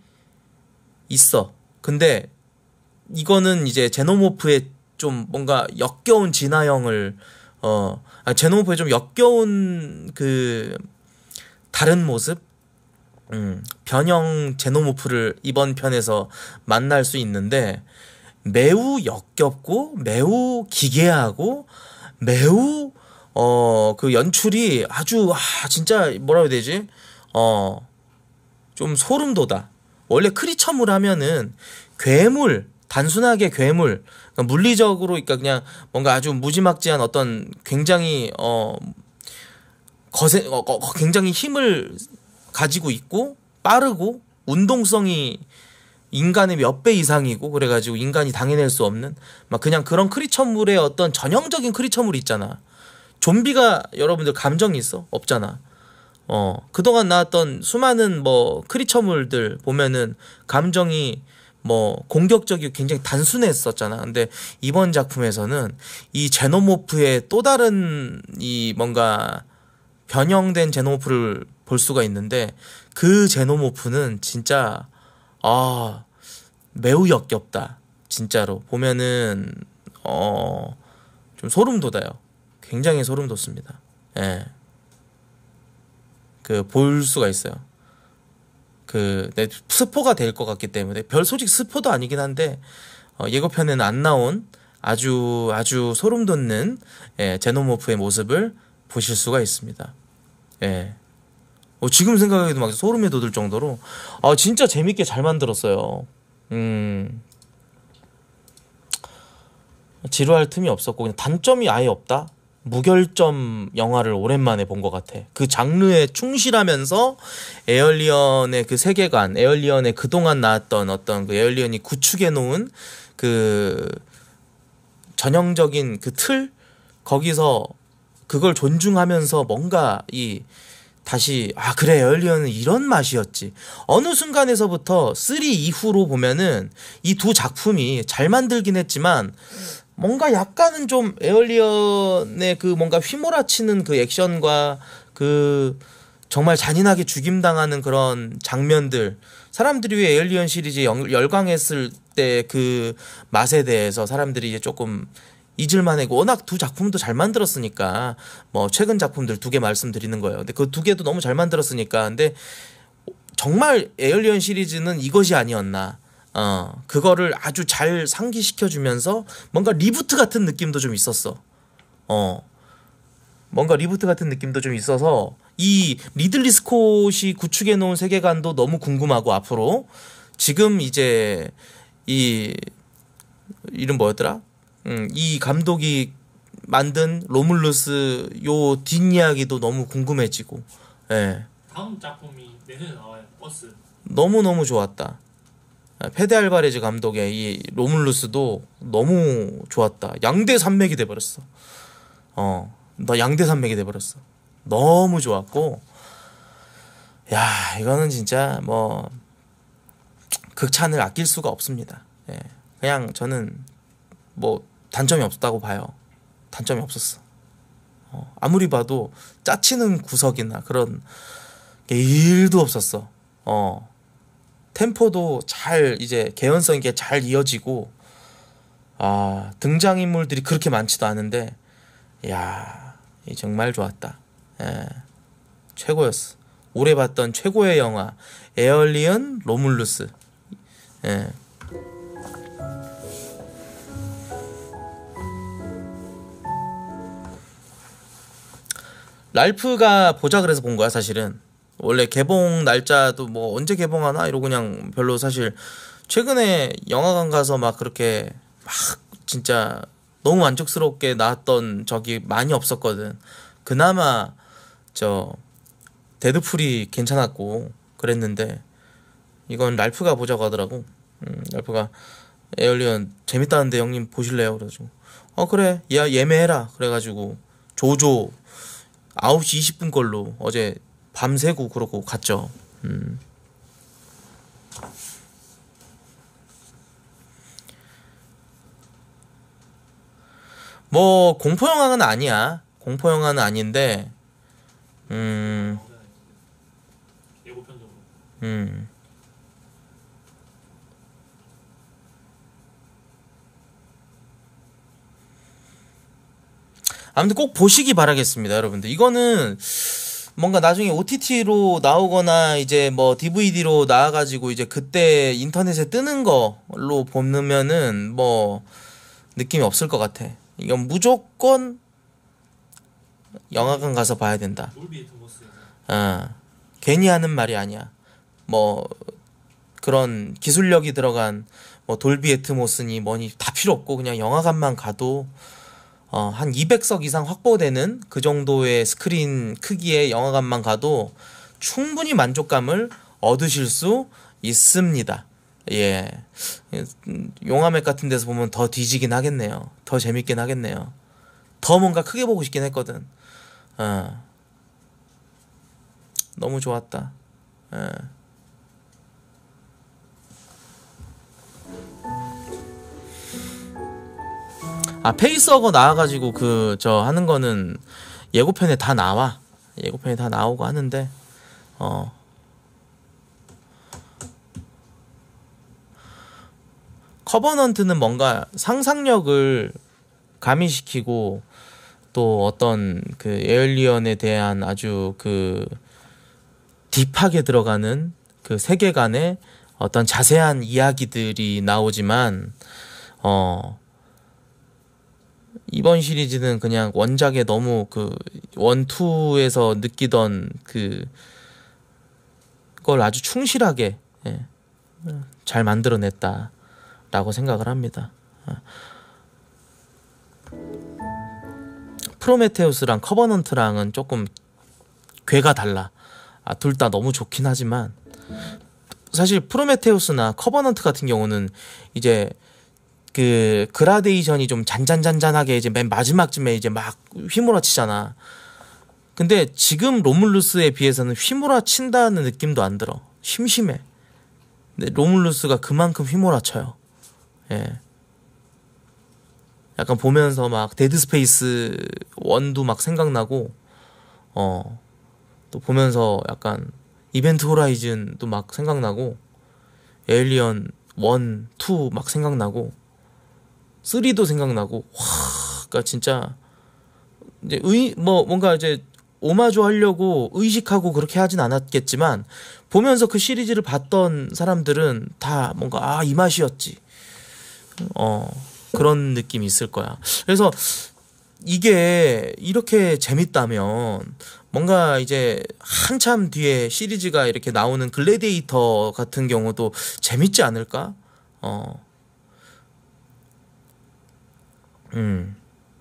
있어. 근데 이거는 이제 제노모프의 좀 뭔가 역겨운 진화형을 어 아, 제노모프의 좀 역겨운 그 다른 모습. 음, 변형 제노모프를 이번 편에서 만날 수 있는데 매우 역겹고 매우 기괴하고 매우 어 그 연출이 아주 아 진짜 뭐라 해야 되지? 어 좀 소름 돋아. 원래 크리처물 하면은 괴물, 단순하게 괴물, 그러니까 물리적으로 그러니까 그냥 뭔가 아주 무지막지한 어떤 굉장히 어 거세 어, 어, 굉장히 힘을 가지고 있고 빠르고 운동성이 인간의 몇 배 이상이고 그래가지고 인간이 당해낼 수 없는 막 그냥 그런 크리처물의 어떤 전형적인 크리처물이 있잖아. 좀비가 여러분들 감정이 있어? 없잖아. 어 그동안 나왔던 수많은 뭐 크리처물들 보면은 감정이 뭐 공격적이고 굉장히 단순했었잖아. 근데 이번 작품에서는 이 제노모프의 또 다른 이 뭔가 변형된 제노모프를 볼 수가 있는데 그 제노모프는 진짜 아 매우 역겹다. 진짜로 보면은 어 좀 소름 돋아요. 굉장히 소름 돋습니다. 예. 그 볼 수가 있어요. 그 네, 스포가 될 것 같기 때문에 별 솔직히 스포도 아니긴 한데 어, 예고편에는 안 나온 아주 아주 소름 돋는 예, 제노모프의 모습을 보실 수가 있습니다. 예. 어, 지금 생각해도 막 소름이 돋을 정도로 아 진짜 재밌게 잘 만들었어요. 음 지루할 틈이 없었고 그냥 단점이 아예 없다. 무결점 영화를 오랜만에 본 것 같아. 그 장르에 충실하면서 에얼리언의 그 세계관, 에얼리언의 그동안 나왔던 어떤 그 에얼리언이 구축해 놓은 그 전형적인 그 틀 거기서 그걸 존중하면서 뭔가 이 다시 아 그래 에얼리언은 이런 맛이었지. 어느 순간에서부터 쓰리 이후로 보면은 이 두 작품이 잘 만들긴 했지만 뭔가 약간은 좀 에얼리언의 그 뭔가 휘몰아치는 그 액션과 그 정말 잔인하게 죽임당하는 그런 장면들, 사람들이 왜 에얼리언 시리즈 열광했을 때 그 맛에 대해서 사람들이 이제 조금 잊을만하고 워낙 두 작품도 잘 만들었으니까 뭐 최근 작품들 두 개 말씀드리는 거예요. 근데 그 두 개도 너무 잘 만들었으니까. 근데 정말 에얼리언 시리즈는 이것이 아니었나. 어 그거를 아주 잘 상기시켜주면서 뭔가 리부트 같은 느낌도 좀 있었어. 어 뭔가 리부트 같은 느낌도 좀 있어서 이 리들리 스콧이 구축해 놓은 세계관도 너무 궁금하고 앞으로 지금 이제 이 이름 뭐였더라? 음, 이 감독이 만든 로물루스 요 뒷이야기도 너무 궁금해지고. 예. 다음 작품이 내년에 나와요. 버스. 너무 너무 좋았다. 페데 알바레즈 감독의 이 로물루스도 너무 좋았다. 양대 산맥이 돼버렸어. 어, 너 양대 산맥이 돼버렸어. 너무 좋았고, 야 이거는 진짜 뭐 극찬을 아낄 수가 없습니다. 예. 그냥 저는 뭐 단점이 없다고 봐요. 단점이 없었어. 어, 아무리 봐도 짜치는 구석이나 그런 게 일도 없었어. 어. 템포도 잘 이제 개연성 있게 잘 이어지고, 아, 등장인물들이 그렇게 많지도 않은데, 야, 이 정말 좋았다. 예, 최고였어. 올해 봤던 최고의 영화 에얼리언 로물루스. 예. 랄프가 보자 그래서 본 거야 사실은. 원래 개봉 날짜도 뭐 언제 개봉하나 이러고 그냥 별로 사실 최근에 영화관 가서 막 그렇게 막 진짜 너무 만족스럽게 나왔던 적이 많이 없었거든. 그나마 저 데드풀이 괜찮았고 그랬는데 이건 랄프가 보자고 하더라고. 음, 랄프가 에얼리언 재밌다는데 형님 보실래요? 그래가지고 어 그래 야 예매해라 그래가지고 조조 아홉 시 이십 분 걸로 어제 밤새고 그러고 갔죠. 음. 뭐 공포 영화는 아니야. 공포 영화는 아닌데, 음, 예고편적으로. 음. 아무튼 꼭 보시기 바라겠습니다, 여러분들. 이거는 뭔가 나중에 오티티로 나오거나 이제 뭐 디브이디로 나와가지고 이제 그때 인터넷에 뜨는 걸로 보면은 뭐 느낌이 없을 것 같아. 이건 무조건 영화관 가서 봐야 된다. 돌비 애트모스에서. 어, 괜히 하는 말이 아니야. 뭐 그런 기술력이 들어간 뭐 돌비 애트모스니 뭐니 다 필요 없고 그냥 영화관만 가도 어, 한 이백 석 이상 확보되는 그 정도의 스크린 크기의 영화관만 가도 충분히 만족감을 얻으실 수 있습니다. 예. 용화맥 같은 데서 보면 더 뒤지긴 하겠네요. 더 재밌긴 하겠네요. 더 뭔가 크게 보고 싶긴 했거든. 어. 너무 좋았다. 예. 아, 페이스허거 나와가지고 그 저 하는 거는 예고편에 다 나와. 예고편에 다 나오고 하는데 어 커버넌트는 뭔가 상상력을 가미시키고 또 어떤 그 에얼리언에 대한 아주 그 딥하게 들어가는 그 세계관의 어떤 자세한 이야기들이 나오지만 어 이번 시리즈는 그냥 원작에 너무 그 원, 투에서 느끼던 그 걸 아주 충실하게 예, 잘 만들어냈다라고 생각을 합니다. 프로메테우스랑 커버넌트랑은 조금 궤가 달라. 아, 둘 다 너무 좋긴 하지만 사실 프로메테우스나 커버넌트 같은 경우는 이제 그 그라데이션이 좀 잔잔잔잔하게 이제 맨 마지막쯤에 이제 막 휘몰아치잖아. 근데 지금 로물루스에 비해서는 휘몰아친다는 느낌도 안 들어. 심심해. 근데 로물루스가 그만큼 휘몰아쳐요. 예. 약간 보면서 막 데드 스페이스 원도 막 생각나고 어. 또 보면서 약간 이벤트 호라이즌도 막 생각나고 에일리언 원, 투 막 생각나고 쓰리도 생각나고 와, 그러니까 진짜 이제 의 뭐 뭔가 이제 오마주 하려고 의식하고 그렇게 하진 않았겠지만 보면서 그 시리즈를 봤던 사람들은 다 뭔가 아, 이 맛이었지. 어, 그런 느낌이 있을 거야. 그래서 이게 이렇게 재밌다면 뭔가 이제 한참 뒤에 시리즈가 이렇게 나오는 글래디에이터 같은 경우도 재밌지 않을까? 어. 음.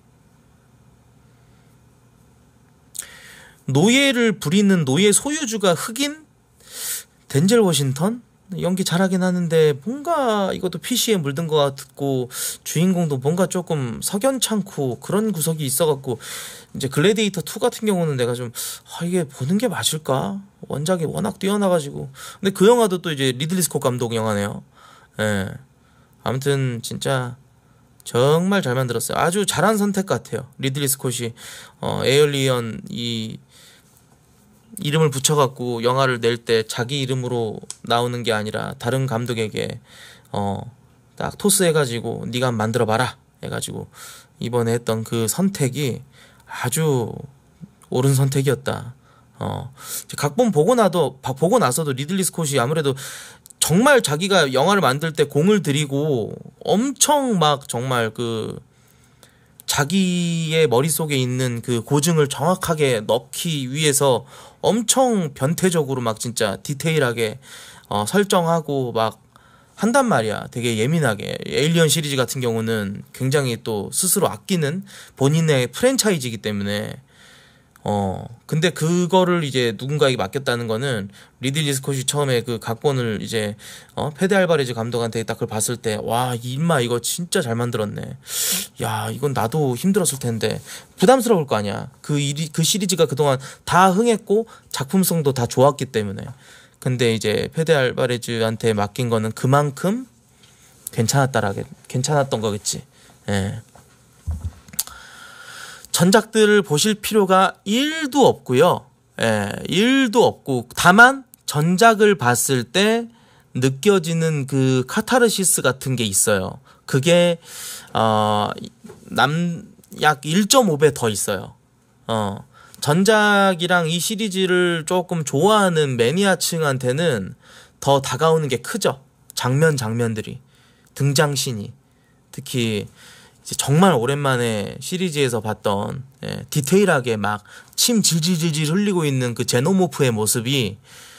노예를 부리는 노예 소유주가 흑인? 덴젤 워싱턴? 연기 잘하긴 하는데 뭔가 이것도 피시에 물든 것 같고 주인공도 뭔가 조금 석연찮고 그런 구석이 있어갖고 이제 글래디에이터 투 같은 경우는 내가 좀 아, 이게 보는 게 맞을까? 원작이 워낙 뛰어나가지고 근데 그 영화도 또 이제 리들리 스콧 감독 영화네요. 예. 아무튼 진짜 정말 잘 만들었어요. 아주 잘한 선택 같아요. 리들리 스콧이 어, 에일리언 이 이름을 붙여갖고 영화를 낼 때 자기 이름으로 나오는 게 아니라 다른 감독에게 어, 딱 토스해가지고 네가 만들어봐라 해가지고 이번에 했던 그 선택이 아주 옳은 선택이었다. 어, 각본 보고 나도 보고 나서도 리들리 스콧이 아무래도 정말 자기가 영화를 만들 때 공을 들이고 엄청 막 정말 그 자기의 머릿속에 있는 그 고증을 정확하게 넣기 위해서 엄청 변태적으로 막 진짜 디테일하게 어, 설정하고 막 한단 말이야. 되게 예민하게. 에일리언 시리즈 같은 경우는 굉장히 또 스스로 아끼는 본인의 프랜차이즈이기 때문에 어 근데 그거를 이제 누군가에게 맡겼다는 거는 리들리 스콧이 처음에 그 각본을 이제 어 페데 알바레즈 감독한테 딱 그걸 봤을 때 와 임마 이거 진짜 잘 만들었네. 야 이건 나도 힘들었을 텐데 부담스러울 거 아니야. 그 일이 그 시리즈가 그동안 다 흥했고 작품성도 다 좋았기 때문에. 근데 이제 페데 알바레즈한테 맡긴 거는 그만큼 괜찮았다라게 괜찮았던 거겠지. 예. 전작들을 보실 필요가 일도 없고요. 예, 일도 없고 다만 전작을 봤을 때 느껴지는 그 카타르시스 같은 게 있어요. 그게 어, 남 약 일 점 오 배 더 있어요. 어, 전작이랑 이 시리즈를 조금 좋아하는 매니아층한테는 더 다가오는 게 크죠. 장면 장면들이 등장신이 특히 정말 오랜만에 시리즈에서 봤던 예, 디테일하게 막 침 질질질질 흘리고 있는 그 제노모프의 모습이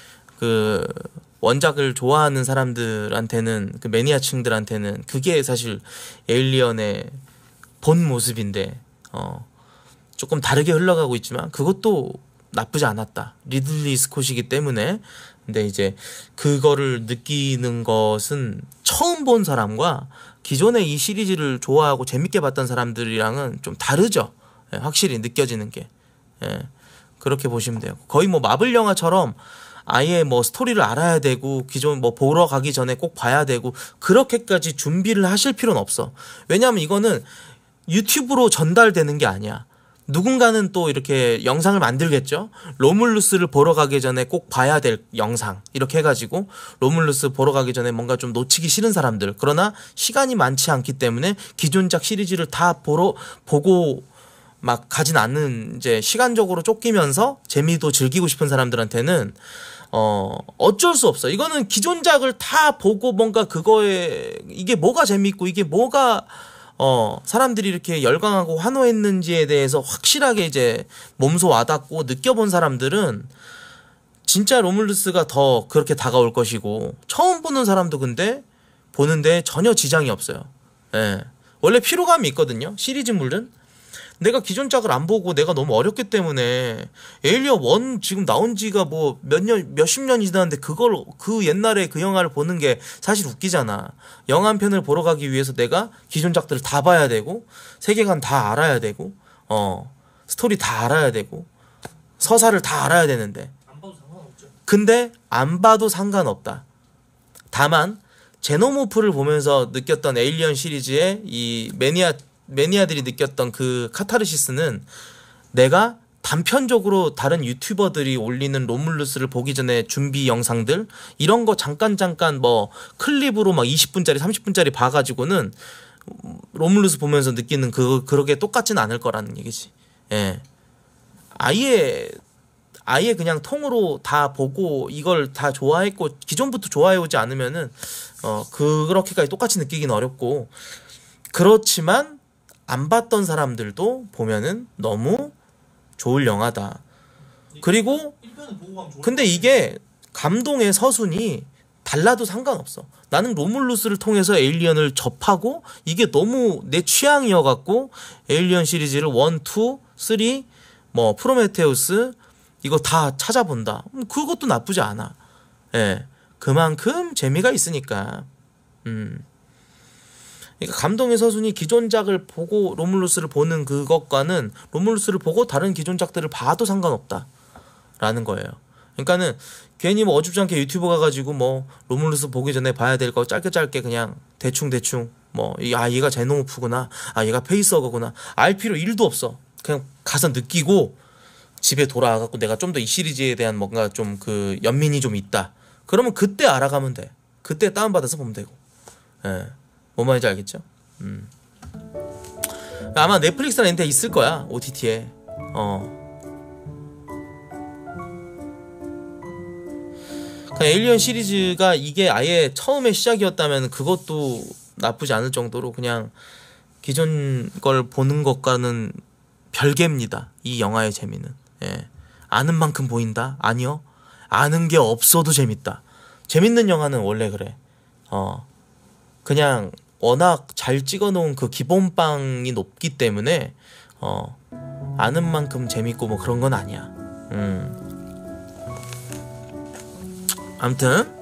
그 원작을 좋아하는 사람들한테는 그 매니아층들한테는 그게 사실 에일리언의 본 모습인데 어, 조금 다르게 흘러가고 있지만 그것도 나쁘지 않았다. 리들리 스콧이기 때문에. 근데 이제 그거를 느끼는 것은 처음 본 사람과 기존에 이 시리즈를 좋아하고 재밌게 봤던 사람들이랑은 좀 다르죠. 예, 확실히 느껴지는 게. 예, 그렇게 보시면 돼요. 거의 뭐 마블 영화처럼 아예 뭐 스토리를 알아야 되고 기존 뭐 보러 가기 전에 꼭 봐야 되고 그렇게까지 준비를 하실 필요는 없어. 왜냐하면 이거는 유튜브로 전달되는 게 아니야. 누군가는 또 이렇게 영상을 만들겠죠. 로물루스를 보러 가기 전에 꼭 봐야 될 영상 이렇게 해가지고 로물루스 보러 가기 전에 뭔가 좀 놓치기 싫은 사람들 그러나 시간이 많지 않기 때문에 기존작 시리즈를 다 보러 보고 막 가진 않는 이제 시간적으로 쫓기면서 재미도 즐기고 싶은 사람들한테는 어 어쩔 수 없어. 이거는 기존작을 다 보고 뭔가 그거에 이게 뭐가 재밌고 이게 뭐가 어, 사람들이 이렇게 열광하고 환호했는지에 대해서 확실하게 이제 몸소 와닿고 느껴본 사람들은 진짜 로물루스가 더 그렇게 다가올 것이고, 처음 보는 사람도 근데 보는데 전혀 지장이 없어요. 예. 원래 피로감이 있거든요. 시리즈물은. 내가 기존작을 안 보고 내가 너무 어렸기 때문에 에일리언 일 지금 나온 지가 뭐 몇 년, 몇십 년이 지났는데 그걸, 그 옛날에 그 영화를 보는 게 사실 웃기잖아. 영화 한 편을 보러 가기 위해서 내가 기존작들을 다 봐야 되고, 세계관 다 알아야 되고, 어, 스토리 다 알아야 되고, 서사를 다 알아야 되는데. 안 봐도 상관없죠. 근데 안 봐도 상관없다. 다만, 제노모프를 보면서 느꼈던 에일리언 시리즈의 이 매니아 매니아들이 느꼈던 그 카타르시스는 내가 단편적으로 다른 유튜버들이 올리는 로물루스를 보기 전에 준비 영상들 이런 거 잠깐 잠깐 뭐 클립으로 막 이십 분짜리 삼십 분짜리 봐가지고는 로물루스 보면서 느끼는 그 그러게 똑같진 않을 거라는 얘기지. 예. 아예 아예 그냥 통으로 다 보고 이걸 다 좋아했고 기존부터 좋아해오지 않으면은 어 그렇게까지 똑같이 느끼기는 어렵고, 그렇지만 안 봤던 사람들도 보면은 너무 좋을 영화다. 그리고 일 편은 보고 가면 좋을 근데 이게 감동의 서순이 달라도 상관없어. 나는 로물루스를 통해서 에일리언을 접하고 이게 너무 내 취향이어갖고 에일리언 시리즈를 일, 이, 삼, 뭐 프로메테우스 이거 다 찾아본다. 그것도 나쁘지 않아. 예, 그만큼 재미가 있으니까. 음. 그러니까 감동의 서순이 기존작을 보고 로물루스를 보는 그것과는 로물루스를 보고 다른 기존작들을 봐도 상관없다라는 거예요. 그러니까는 괜히 뭐 어줍지 않게 유튜브 가가지고 뭐 로물루스 보기 전에 봐야 될 거 짧게 짧게 그냥 대충 대충 뭐, 이- 아, 얘가 제노우프구나. 아, 얘가 페이스어거구나. 알 필요 일도 없어. 그냥 가서 느끼고 집에 돌아와갖고 내가 좀 더 이 시리즈에 대한 뭔가 좀 그 연민이 좀 있다. 그러면 그때 알아가면 돼. 그때 다운받아서 보면 되고. 예. 뭔 말인지 알겠죠? 음. 아마 넷플릭스나 이런 데 있을 거야. 오티티에. 어. 그냥 에일리언 시리즈가 이게 아예 처음에 시작이었다면 그것도 나쁘지 않을 정도로 그냥 기존 걸 보는 것과는 별개입니다. 이 영화의 재미는. 예. 아는 만큼 보인다? 아니요. 아는 게 없어도 재밌다. 재밌는 영화는 원래 그래. 어. 그냥 워낙 잘 찍어놓은 그 기본빵이 높기 때문에 어. 아는 만큼 재밌고 뭐 그런 건 아니야. 음. 아무튼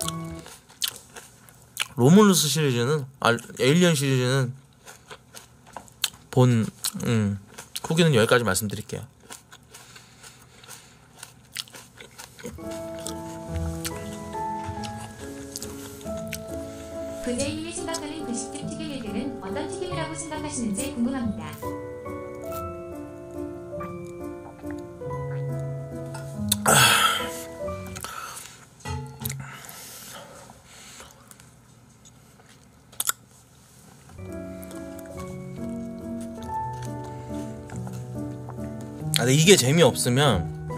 로물루스 시리즈는 아, 에일리언 시리즈는 본 음, 후기는 여기까지 말씀드릴게요. 근혜님이 생각하는 분식집 튀김일들은 어떤 튀김이라고 생각하시는지 궁금합니다. 아, 근데 이게 재미없으면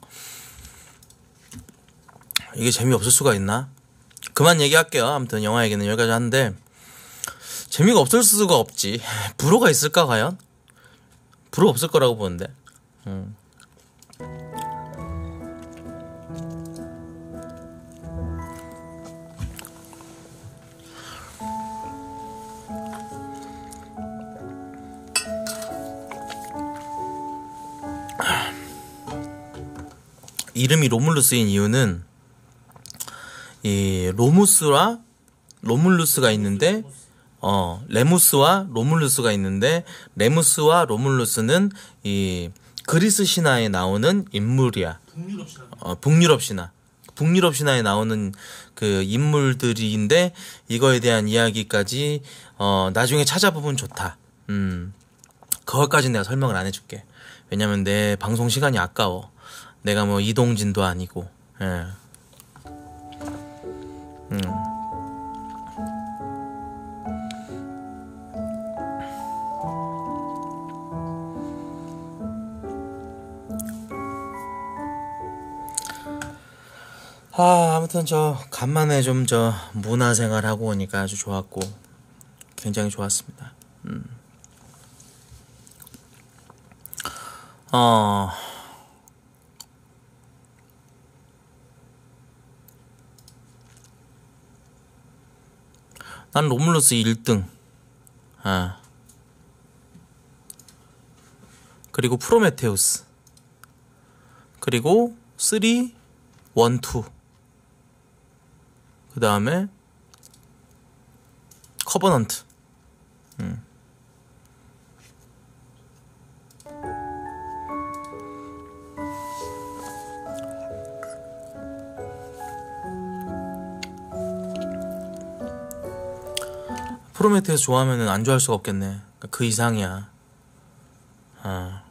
이게 재미없을 수가 있나? 그만 얘기할게요. 아무튼 영화 얘기는 여기까지 하는데 재미가 없을 수가 없지. 불호가 있을까 과연? 불호 없을 거라고 보는데. 음. 이름이 로물루스인 이유는 이 로무스와 로물루스가 있는데 어 레무스와 로물루스가 있는데 레무스와 로물루스는 이 그리스 신화에 나오는 인물이야. 북유럽 신화. 어, 북유럽 신화. 북유럽 신화에 나오는 그 인물들인데 이거에 대한 이야기까지 어 나중에 찾아보면 좋다. 음. 그것까지 내가 설명을 안 해줄게. 왜냐면 내 방송 시간이 아까워. 내가 뭐 이동진도 아니고. 예. 음. 아, 아무튼 저 간만에 좀 저 문화생활 하고 오니까 아주 좋았고 굉장히 좋았습니다. 음. 어. 난 로물루스 일 등. 아. 그리고 프로메테우스. 그리고 삼, 일, 이. 그 다음에 커버넌트. 음. 프로메테우스 좋아하면은 안 좋아할 수가 없겠네. 그 이상이야. 아.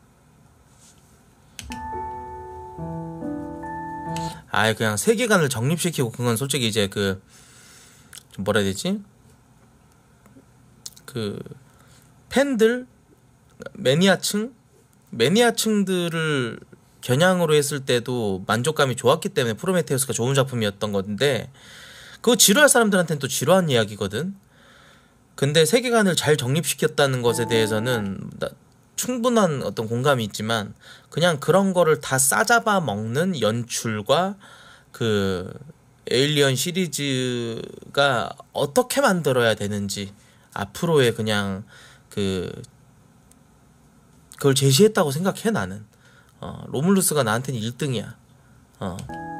아예 그냥 세계관을 정립시키고 그건 솔직히 이제 그 좀 뭐라 해야 되지? 그 팬들 매니아층 매니아층들을 겨냥으로 했을 때도 만족감이 좋았기 때문에 프로메테우스가 좋은 작품이었던 건데 그거 지루할 사람들한테는 또 지루한 이야기거든. 근데 세계관을 잘 정립시켰다는 것에 대해서는 나 충분한 어떤 공감이 있지만 그냥 그런 거를 다 싸잡아 먹는 연출과 그 에일리언 시리즈가 어떻게 만들어야 되는지 앞으로의 그냥 그 그걸 제시했다고 생각해 나는. 어, 로물루스가 나한테는 일 등이야. 어.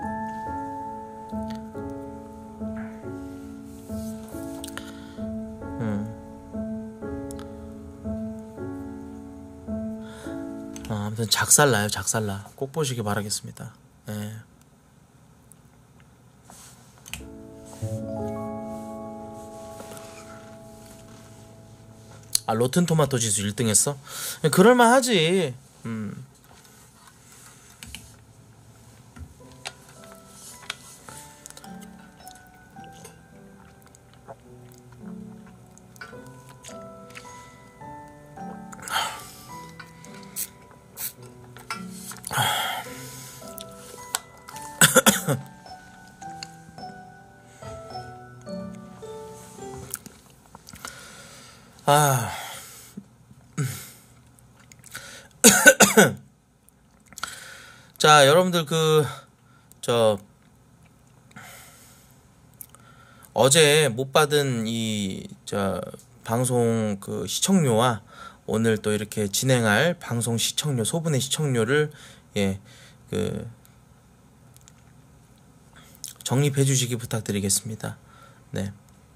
어, 아무튼 작살나요, 작살나. 꼭 보시기 바라겠습니다. 예. 아, 로튼 토마토 지수 일 등 했어? 그럴만하지. 음. 아, 자, 여러분들 그 저 어제 못 받은 이 저 방송 그 시청료와 오늘 또 이렇게 진행할 방송 시청료, 소분의 시청료를 예 그 적립해 주시기 부탁드리겠습니다. 네.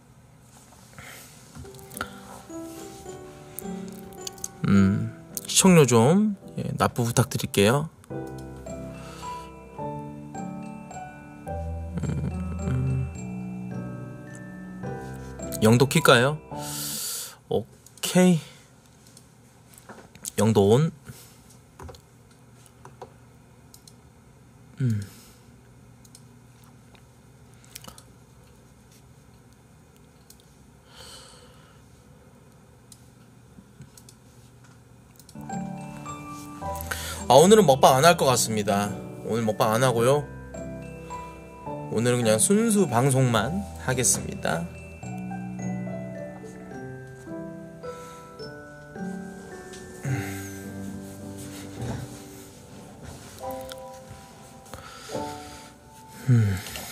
음, 시청료 좀 예, 납부 부탁드릴게요. 음, 음. 영도 킬까요? 오케이. 영도 온. 음. 아, 오늘은 먹방 안 할 것 같습니다. 오늘 먹방 안 하고요. 오늘은 그냥 순수 방송만 하겠습니다. 음.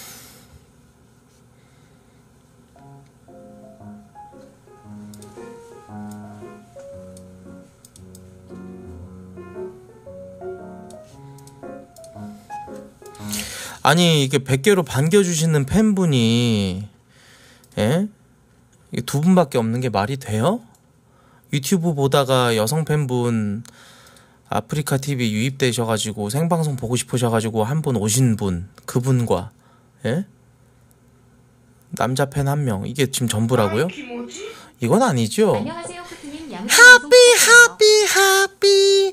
아니 이게 백 개로 반겨주시는 팬분이 예? 이게 두 분밖에 없는 게 말이 돼요? 유튜브 보다가 여성 팬분 아프리카 티비 유입되셔가지고 생방송 보고 싶으셔가지고 한 분 오신 분 그분과 예? 남자 팬 한 명 이게 지금 전부라고요? 이건 아니죠? 안녕하세요, 푸트님. 양 뭐 하삐 하삐 하삐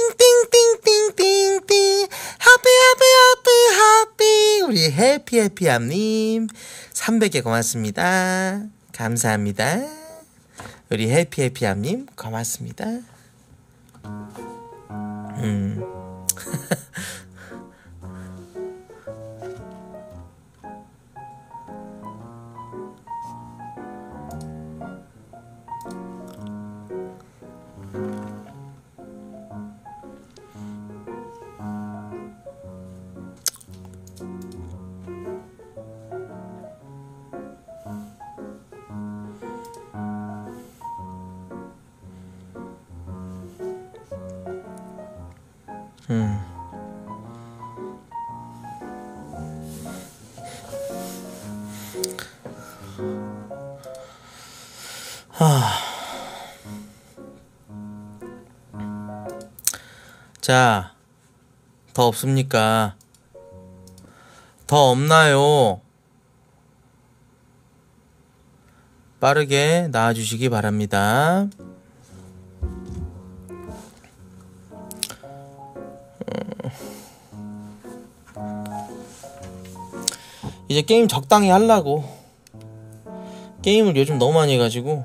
띵띵띵띵띵띵 하삐 하삐 하삐 하삐 우리 해피 해피함님 삼백 개 고맙습니다. 감사합니다. 우리 해피 해피함님 고맙습니다. 음. 음. 하. 자, 더 없습니까? 더 없나요? 빠르게 나와주시기 바랍니다. 이제 게임 적당히 하려고. 게임을 요즘 너무 많이 해가지고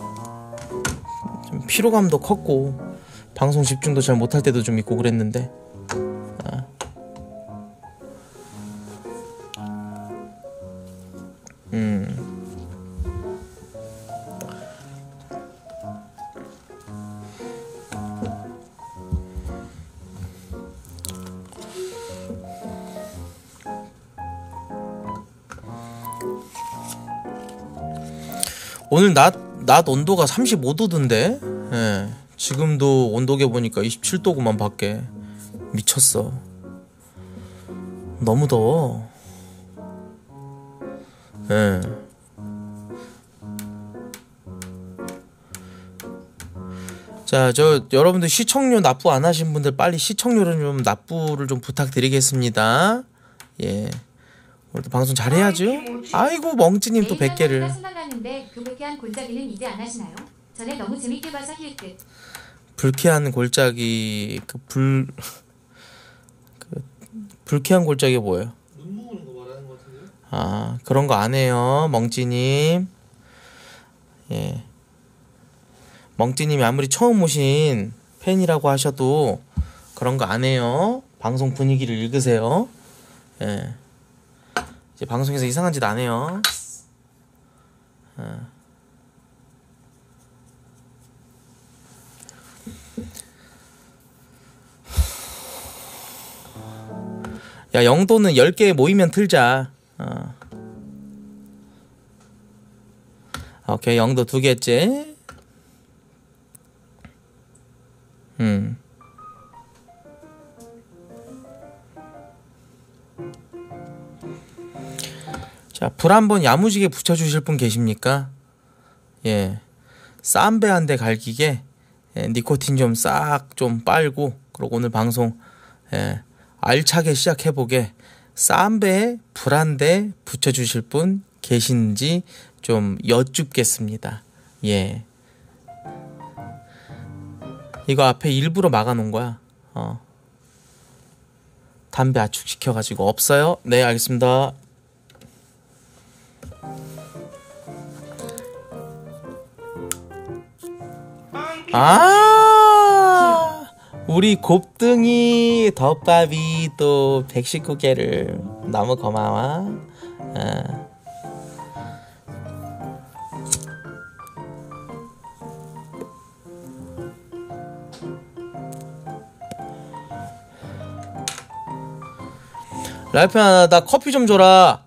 좀 피로감도 컸고 방송 집중도 잘 못할 때도 좀 있고 그랬는데 아. 음. 오늘 낮, 낮 온도가 삼십오 도던데 예, 지금도 온도계 보니까 이십칠 도구만 밖에. 미쳤어. 너무 더워. 예. 자, 저 여러분들 시청료 납부 안 하신 분들 빨리 시청료를 좀 납부를 좀 부탁드리겠습니다. 예. 오늘도 방송 잘해야죠. 아이고 멍찌님 또 백 개를. 생각났는데 교백회한 골짜기는 이제 안 하시나요? 전에 너무 재밌게 봐서 힐끗. 불쾌한 골짜기 그 불 그 불쾌한 골짜기 뭐예요? 눈 모으는 거 말하는 거 같은데요? 아 그런 거 안 해요, 멍찌님. 예, 멍찌님이 아무리 처음 오신 팬이라고 하셔도 그런 거 안 해요. 방송 분위기를 읽으세요. 예, 이제 방송에서 이상한 짓 안 해요. 예. 야, 영도는 열 개 모이면 틀자. 어. 오케이, 영도 두 개째. 음. 자, 불 한번 야무지게 붙여주실 분 계십니까? 예. 쌈배 한 대 갈기게, 예, 니코틴 좀 싹 좀 빨고, 그리고 오늘 방송, 예, 알차게 시작해보게 쌈배에 불 한 대 붙여주실 분 계신지 좀 여쭙겠습니다. 예. 이거 앞에 일부러 막아놓은 거야. 어. 담배 압축시켜가지고 없어요? 네, 알겠습니다. 아, 우리 곱등이 덮밥이 또 백십구 개를 너무 고마워. 어. 라이프야, 나 커피 좀 줘라.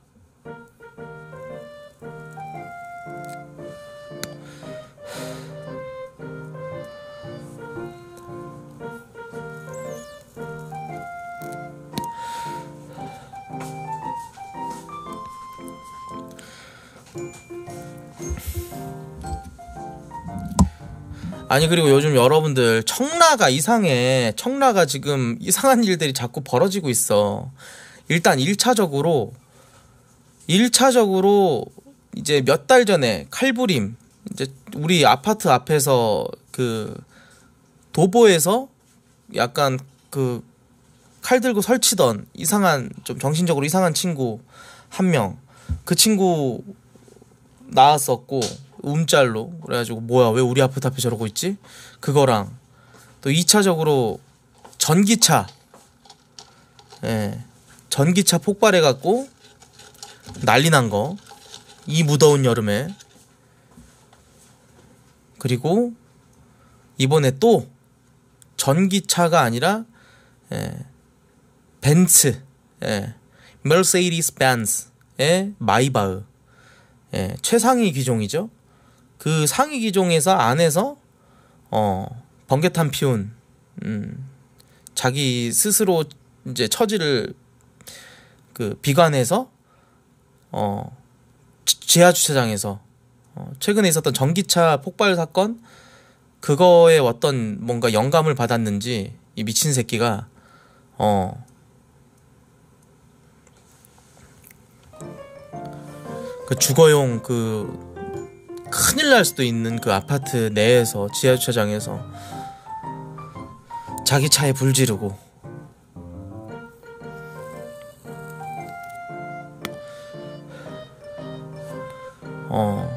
아니, 그리고 요즘 여러분들 청라가 이상해. 청라가 지금 이상한 일들이 자꾸 벌어지고 있어. 일단 일 차적으로 일 차적으로 이제 몇 달 전에 칼부림, 이제 우리 아파트 앞에서 그 도보에서 약간 그 칼 들고 설치던 이상한, 좀 정신적으로 이상한 친구 한 명, 그 친구 나왔었고, 움짤로. 그래가지고 뭐야, 왜 우리 아파트 앞에 저러고 있지? 그거랑 또 이 차적으로 전기차, 예, 전기차 폭발해갖고 난리 난 거, 이 무더운 여름에. 그리고 이번에 또 전기차가 아니라, 예, 벤츠, 예, 메르세이디스 벤츠의 마이바흐, 예, 최상위 기종이죠. 그 상위 기종에서 안에서 어 번개탄 피운, 음, 자기 스스로 이제 처지를 그 비관해서 어 지하 주차장에서 어, 최근에 있었던 전기차 폭발 사건, 그거에 어떤 뭔가 영감을 받았는지 이 미친 새끼가 어 그 주거용 그 큰일 날 수도 있는 그 아파트 내에서 지하 주차장에서 자기 차에 불 지르고, 어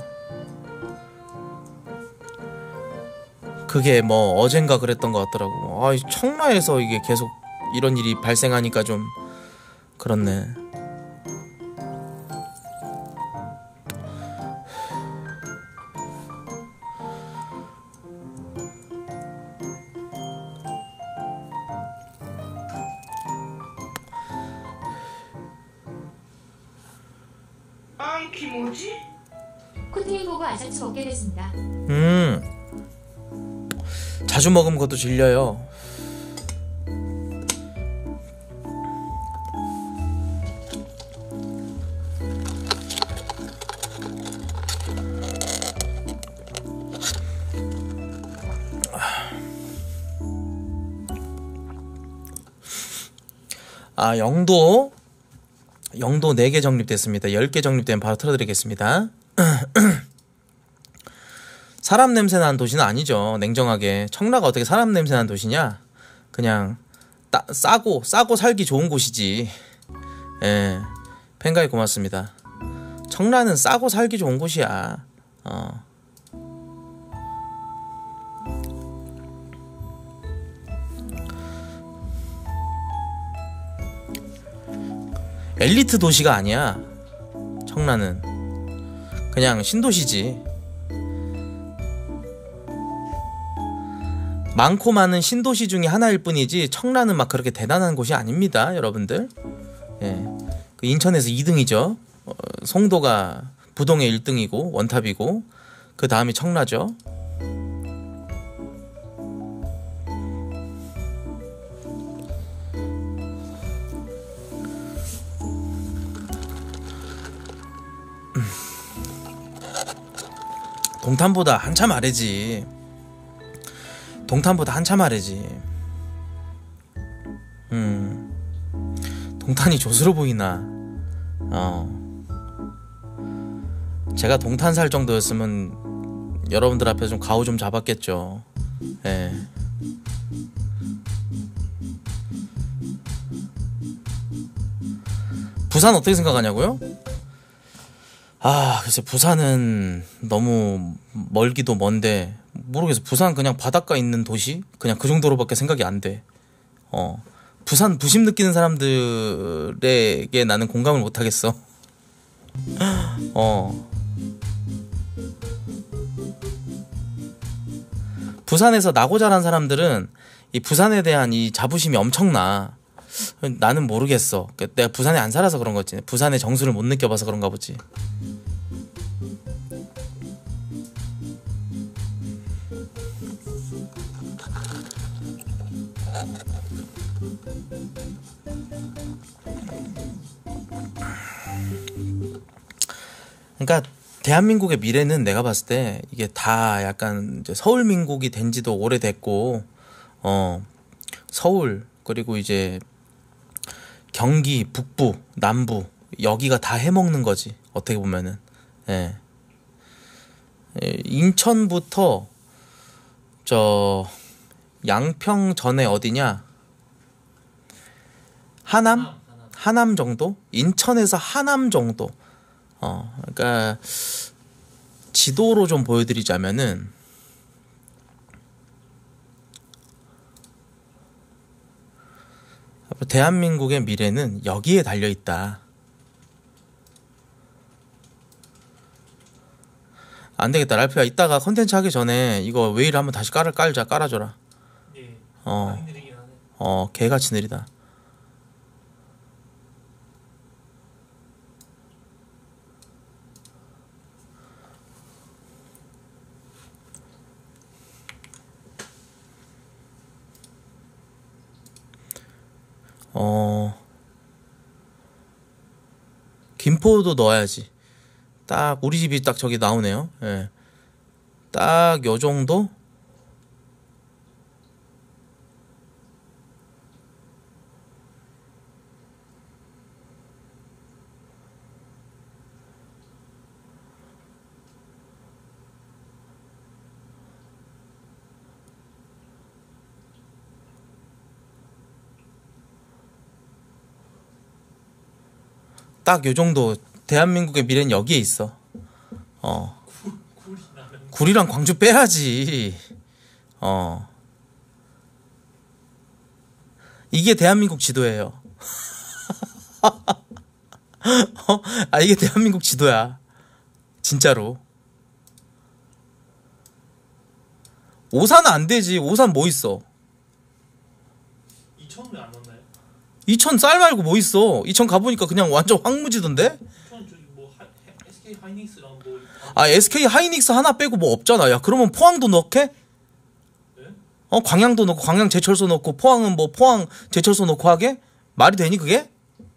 그게 뭐 어젠가 그랬던 것 같더라고. 아, 청라에서 이게 계속 이런 일이 발생하니까 좀 그렇네. 안키 뭐지? 코트님 보고 아샤츠 먹게 됐습니다. 음 자주 먹으면 그것도 질려요. 아, 영도 영도 네 개 정립됐습니다. 열 개 정립되면 바로 틀어드리겠습니다. 사람 냄새 나는 도시는 아니죠. 냉정하게. 청라가 어떻게 사람 냄새 나는 도시냐? 그냥 따, 싸고 싸고 살기 좋은 곳이지. 예, 팬가이 고맙습니다. 청라는 싸고 살기 좋은 곳이야. 어. 엘리트 도시가 아니야. 청라는 그냥 신도시지. 많고 많은 신도시 중에 하나일 뿐이지 청라는 막 그렇게 대단한 곳이 아닙니다, 여러분들. 예. 그 인천에서 이 등이죠. 어, 송도가 부동의 일 등이고 원탑이고 그 다음이 청라죠. 동탄보다 한참 아래지. 동탄보다 한참 아래지. 음. 동탄이 조스로 보이나? 어. 제가 동탄 살 정도였으면 여러분들 앞에 좀 가오 좀 잡았겠죠. 예. 부산 어떻게 생각하냐고요? 아, 글쎄 부산은 너무 멀기도 먼데 모르겠어. 부산 그냥 바닷가 있는 도시? 그냥 그 정도로밖에 생각이 안 돼. 어. 부산 부심 느끼는 사람들에게 나는 공감을 못 하겠어. 어. 부산에서 나고 자란 사람들은 이 부산에 대한 이 자부심이 엄청나. 나는 모르겠어. 내가 부산에 안 살아서 그런 거지. 부산의 정수를 못 느껴봐서 그런가 보지. 그러니까 대한민국의 미래는 내가 봤을 때 이게 다 약간 이제 서울민국이 된 지도 오래됐고, 어, 서울 그리고 이제 경기 북부 남부 여기가 다 해먹는 거지 어떻게 보면은. 예. 예, 인천부터 저 양평 전에 어디냐, 하남? 하남 정도? 인천에서 하남 정도. 어, 그러니까 지도로 좀 보여드리자면은 대한민국의 미래는 여기에 달려있다. 안되겠다 랄프야, 이따가 컨텐츠 하기 전에 이거 웨이를 한번 다시 깔아, 깔자 깔아줘라. 예. 어, 많이 느리긴 하네. 어, 개같이 느리다. 어, 김포도 넣어야지. 딱 우리 집이 딱 저기 나오네요. 예. 딱 요 정도? 딱 요 정도. 대한민국의 미래는 여기에 있어. 어. 구리랑 광주 빼야지. 어. 이게 대한민국 지도예요. 어? 아, 이게 대한민국 지도야. 진짜로. 오산은 안 되지. 오산 뭐 있어? 이천 왜 안 왔나요? 이천 쌀 말고 뭐 있어? 이천 가보니까 그냥 완전 황무지던데? 이천 저기 뭐 하, 에스케이 하이닉스랑 뭐 아, 에스케이 하이닉스 하나 빼고 뭐 없잖아. 야, 그러면 포항도 넣게? 네? 어, 광양도 넣고, 광양 제철소 넣고, 포항은 뭐 포항 제철소 넣고 하게? 말이 되니, 그게?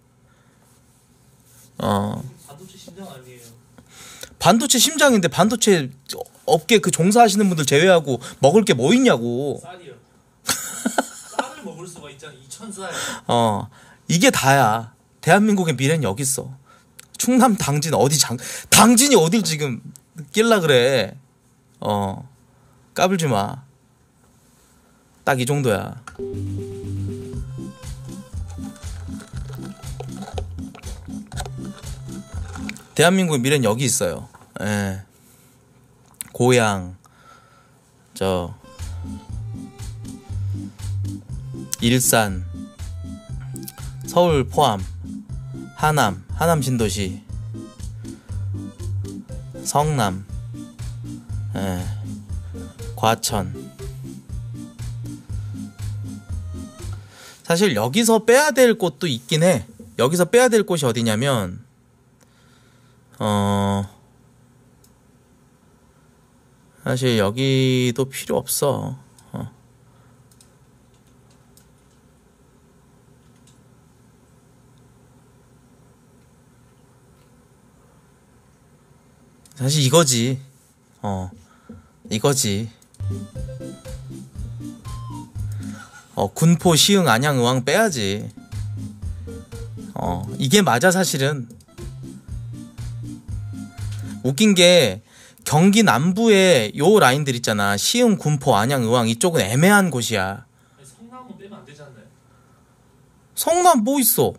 어. 반도체 심장 아니에요? 반도체 심장인데 반도체 업계 그 종사하시는 분들 제외하고 먹을 게 뭐 있냐고. 쌀이요. 쌀을 먹을 수가 있잖아. 이천 쌀. 어, 이게 다야. 대한민국의 미래는 여기 있어. 충남 당진 어디 장 당진이 어딜 지금 낄라 그래. 어, 까불지 마. 딱 이 정도야. 대한민국의 미래는 여기 있어요. 예. 고향, 저 일산, 서울 포함, 하남, 하남 신도시, 성남, 예. 과천. 사실 여기서 빼야 될 곳도 있긴 해. 여기서 빼야 될 곳이 어디냐면 어 사실 여기도 필요 없어. 어. 사실 이거지. 어 이거지. 어 군포, 시흥, 안양, 의왕 빼야지. 어 이게 맞아 사실은. 웃긴 게 경기 남부에 요 라인들 있잖아. 시흥, 군포, 안양, 의왕 이쪽은 애매한 곳이야. 아니, 성남은 빼면 안 되지 않나요? 성남 뭐 있어?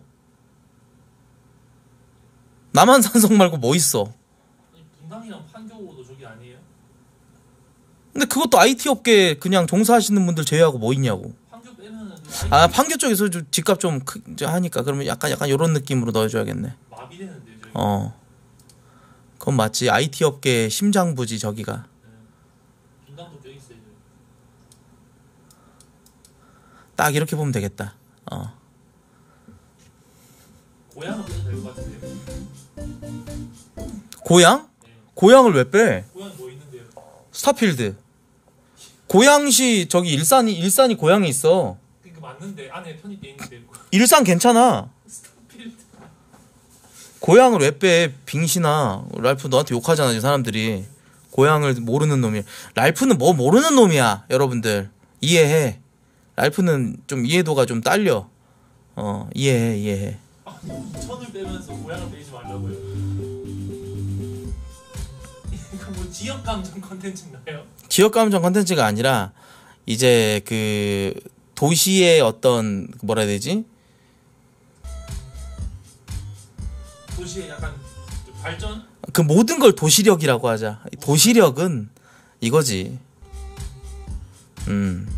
남한산성 말고 뭐 있어? 아니, 분당이랑 판교도 저기 아니에요? 근데 그것도 아이티 업계 그냥 종사하시는 분들 제외하고 뭐 있냐고. 판교 빼면은 아 판교 쪽에서 좀 집값 좀 크, 이제 하니까 그러면 약간 약간 요런 느낌으로 넣어줘야겠네. 마비되는데 저기. 어 그건 맞지. 아이티 업계 심장부지 저기가. 분당도 껴 있어요. 딱 이렇게 보면 되겠다. 어 고향은 빼도 될 것 같은데요. 고향? 네. 고향을 왜 빼? 고향 뭐 있는데요? 스타필드. 고양시 저기 일산이 일산이 고향에 있어. 그러니까 맞는데 안에 편입돼 있는데 일산 괜찮아. 스타필드. 고향을 왜 빼? 빙신아. 랄프 너한테 욕하잖아 이 사람들이. 고향을 모르는 놈이. 랄프는 뭐 모르는 놈이야 여러분들. 이해해. 랄프는 좀 이해도가 좀 딸려. 어 이해해 이해해. 아니 인천을 빼면서 고향을 빼지 말라고요. 이거 뭐 지역 감정 컨텐츠인가요? 지역 감정 컨텐츠가 아니라 이제 그 도시의 어떤 뭐라 해야 되지? 도시의 약간 좀 발전? 그 모든 걸 도시력이라고 하자. 도시력은 이거지. 음.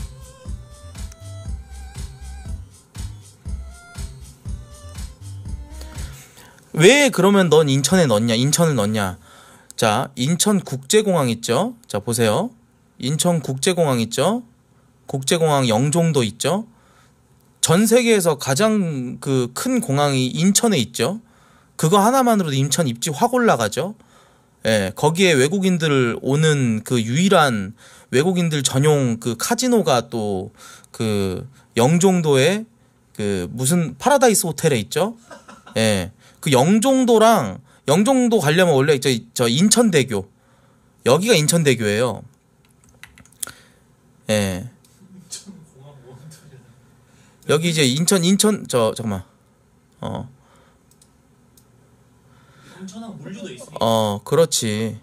왜 그러면 넌 인천에 넣냐? 인천을 넣냐? 자, 인천국제공항 있죠? 자, 보세요. 인천국제공항 있죠? 국제공항 영종도 있죠? 전 세계에서 가장 그 큰 공항이 인천에 있죠? 그거 하나만으로도 인천 입지 확 올라가죠? 예, 거기에 외국인들 오는 그 유일한 외국인들 전용 그 카지노가 또 그 영종도에 그 무슨 파라다이스 호텔에 있죠? 예, 그 영종도랑 영종도 가려면 원래 저, 저 인천대교 여기가 인천대교예요. 예. 인천 공항 원투를. 여기 이제 인천 인천 저 잠깐만 어 인천항 물류도 있으니까. 어, 그렇지.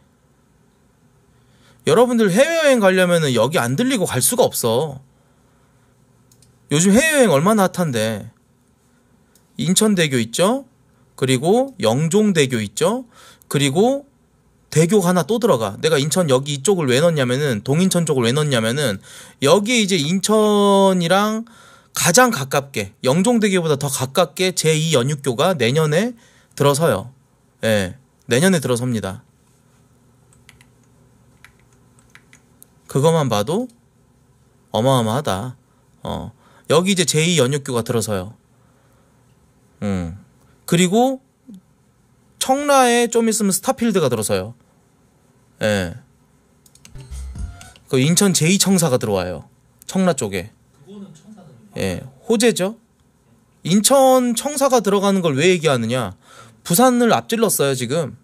여러분들 해외여행 가려면은 여기 안 들리고 갈 수가 없어. 요즘 해외여행 얼마나 핫한데. 인천대교 있죠? 그리고 영종대교 있죠? 그리고 대교 하나 또 들어가. 내가 인천 여기 이쪽을 왜 넣냐면은 동인천 쪽을 왜 넣냐면은 여기에 이제 인천이랑 가장 가깝게 영종대교보다 더 가깝게 제이 연육교가 내년에 들어서요. 예, 내년에 들어섭니다. 그것만 봐도 어마어마하다. 어, 여기 이제 제이 연육교가 들어서요. 음. 그리고 청라에 좀 있으면 스타필드가 들어서요. 예. 그 인천 제이 청사가 들어와요. 청라 쪽에. 그거는 청사는. 예, 호재죠. 인천 청사가 들어가는 걸 왜 얘기하느냐? 부산을 앞질렀어요 지금.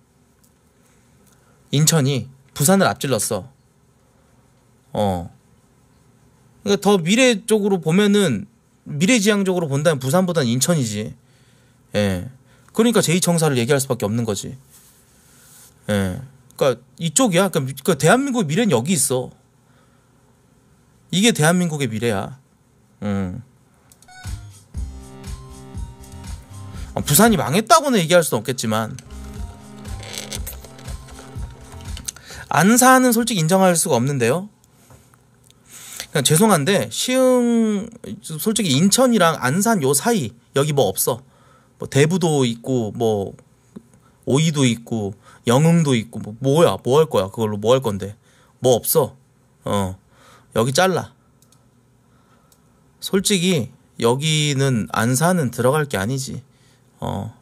인천이 부산을 앞질렀어. 어. 그러니까 더 미래 쪽으로 보면은 미래지향적으로 본다면 부산보다는 인천이지. 예. 그러니까 제이 청사를 얘기할 수밖에 없는 거지. 예. 그러니까 그러니까 이쪽이야. 그러니까 그 대한민국의 미래는 여기 있어. 이게 대한민국의 미래야. 음. 아, 부산이 망했다고는 얘기할 수는 없겠지만 안산은 솔직히 인정할 수가 없는데요. 그냥 죄송한데 시흥 솔직히 인천이랑 안산 요 사이 여기 뭐 없어. 뭐 대부도 있고 뭐 오이도 있고 영흥도 있고 뭐 뭐야 뭐 할 거야 그걸로 뭐 할 건데 뭐 없어. 어 여기 잘라. 솔직히 여기는 안산은 들어갈 게 아니지. 어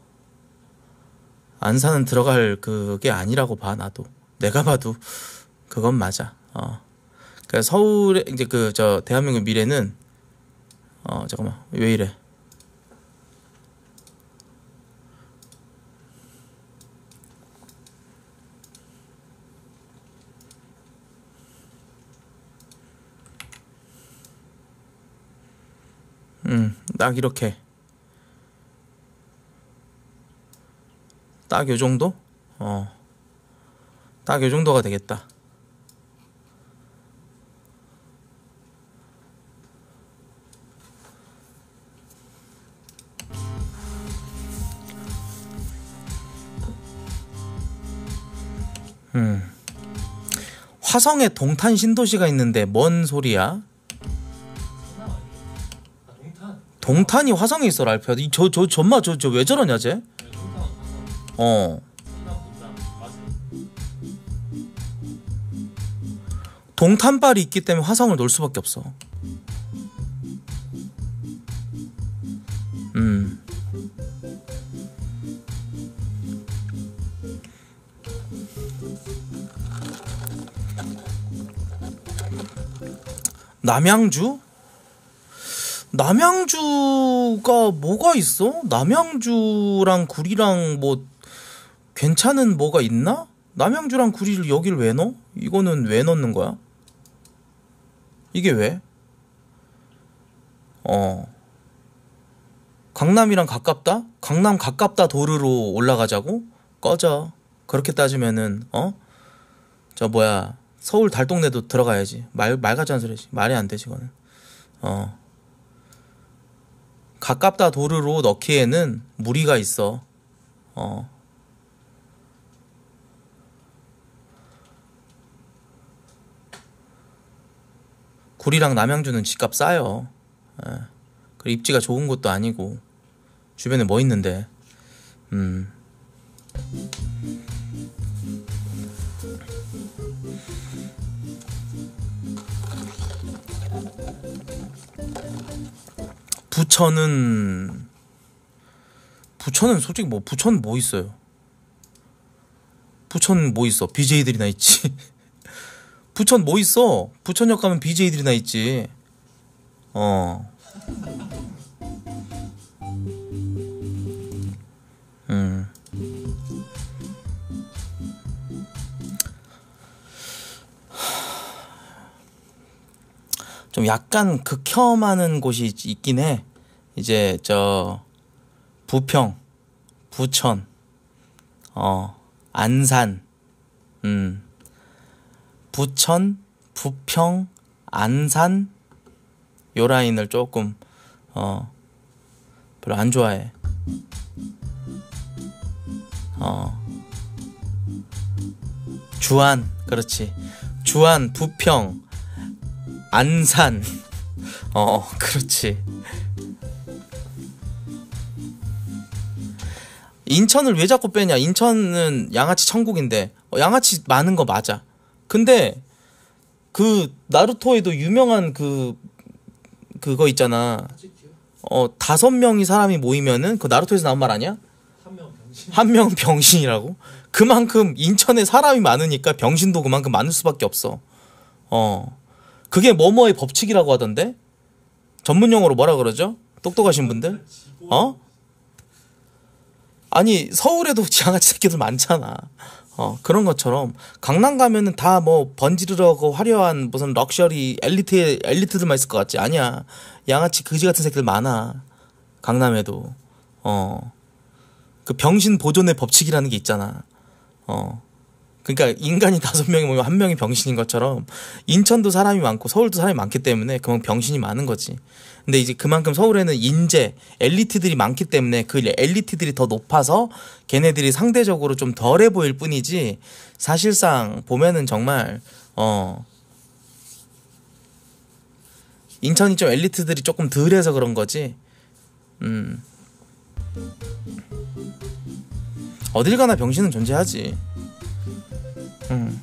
안산은 들어갈 그게 아니라고 봐. 나도 내가 봐도 그건 맞아. 어 그러니까 서울에 이제 그 저 대한민국 미래는 어 잠깐만 왜 이래? 음, 딱 이렇게 딱 요 정도? 어, 딱 요 정도가 되겠다. 음, 화성에 동탄 신도시가 있는데 뭔 소리야? 성남 아니에요? 아 동탄. 동탄이 화성에 있어, 랄프야. 저, 저, 전마, 저, 저 왜 저러냐, 쟤? 네, 동탄은 화성. 어. 성남 분당 맞아요. 동탄발이 있기 때문에 화성을 놓을 수밖에 없어. 음. 남양주? 남양주가 뭐가 있어? 남양주랑 구리랑 뭐 괜찮은 뭐가 있나? 남양주랑 구리를 여길 왜 넣어? 이거는 왜 넣는 거야? 이게 왜? 어. 강남이랑 가깝다? 강남 가깝다 도르로 올라가자고? 꺼져. 그렇게 따지면은 어? 저 뭐야 서울 달동네도 들어가야지. 말, 말 같지 않은 소리지. 말이 안 되지 이거는. 어. 가깝다 도르로 넣기에는 무리가 있어. 어. 구리랑 남양주는 집값 싸요. 예. 그리고 입지가 좋은 곳도 아니고 주변에 뭐 있는데. 음. 부천은 부천은 솔직히 뭐 부천 뭐 있어요? 부천 뭐 있어? 비제이들이나 있지. 부천 뭐 있어? 부천역 가면 비제이들이나 있지. 어. 음. 좀 약간 극혐하는 곳이 있긴 해. 이제 저 부평, 부천, 어 안산, 음 부천, 부평, 안산 요 라인을 조금 어 별로 안 좋아해. 어 주안, 그렇지. 주안, 부평, 안산. 어, 그렇지. 인천을 왜 자꾸 빼냐? 인천은 양아치 천국인데. 어, 양아치 많은 거 맞아. 근데 그 나루토에도 유명한 그 그거 있잖아. 어, 다섯 명이 사람이 모이면은 그 나루토에서 나온 말 아니야? 한 명 병신. 한 명 병신이라고? 그만큼 인천에 사람이 많으니까 병신도 그만큼 많을 수밖에 없어. 어. 그게 뭐뭐의 법칙이라고 하던데? 전문 용어로 뭐라 그러죠? 똑똑하신 분들? 어? 아니 서울에도 양아치 새끼들 많잖아. 어 그런 것처럼 강남 가면은 다 뭐 번지르르하고 화려한 무슨 럭셔리 엘리트 엘리트들만 있을 것 같지? 아니야. 양아치 그지 같은 새끼들 많아. 강남에도. 어 그 병신 보존의 법칙이라는 게 있잖아. 어 그러니까 인간이 다섯 명이 모이면 한 명이 병신인 것처럼 인천도 사람이 많고 서울도 사람이 많기 때문에 그만큼 병신이 많은 거지. 근데 이제 그만큼 서울에는 인재, 엘리트들이 많기 때문에 그 엘리트들이 더 높아서 걔네들이 상대적으로 좀 덜해 보일 뿐이지 사실상 보면은 정말 어 인천이 좀 엘리트들이 조금 덜해서 그런 거지. 음 어딜 가나 병신은 존재하지. 음.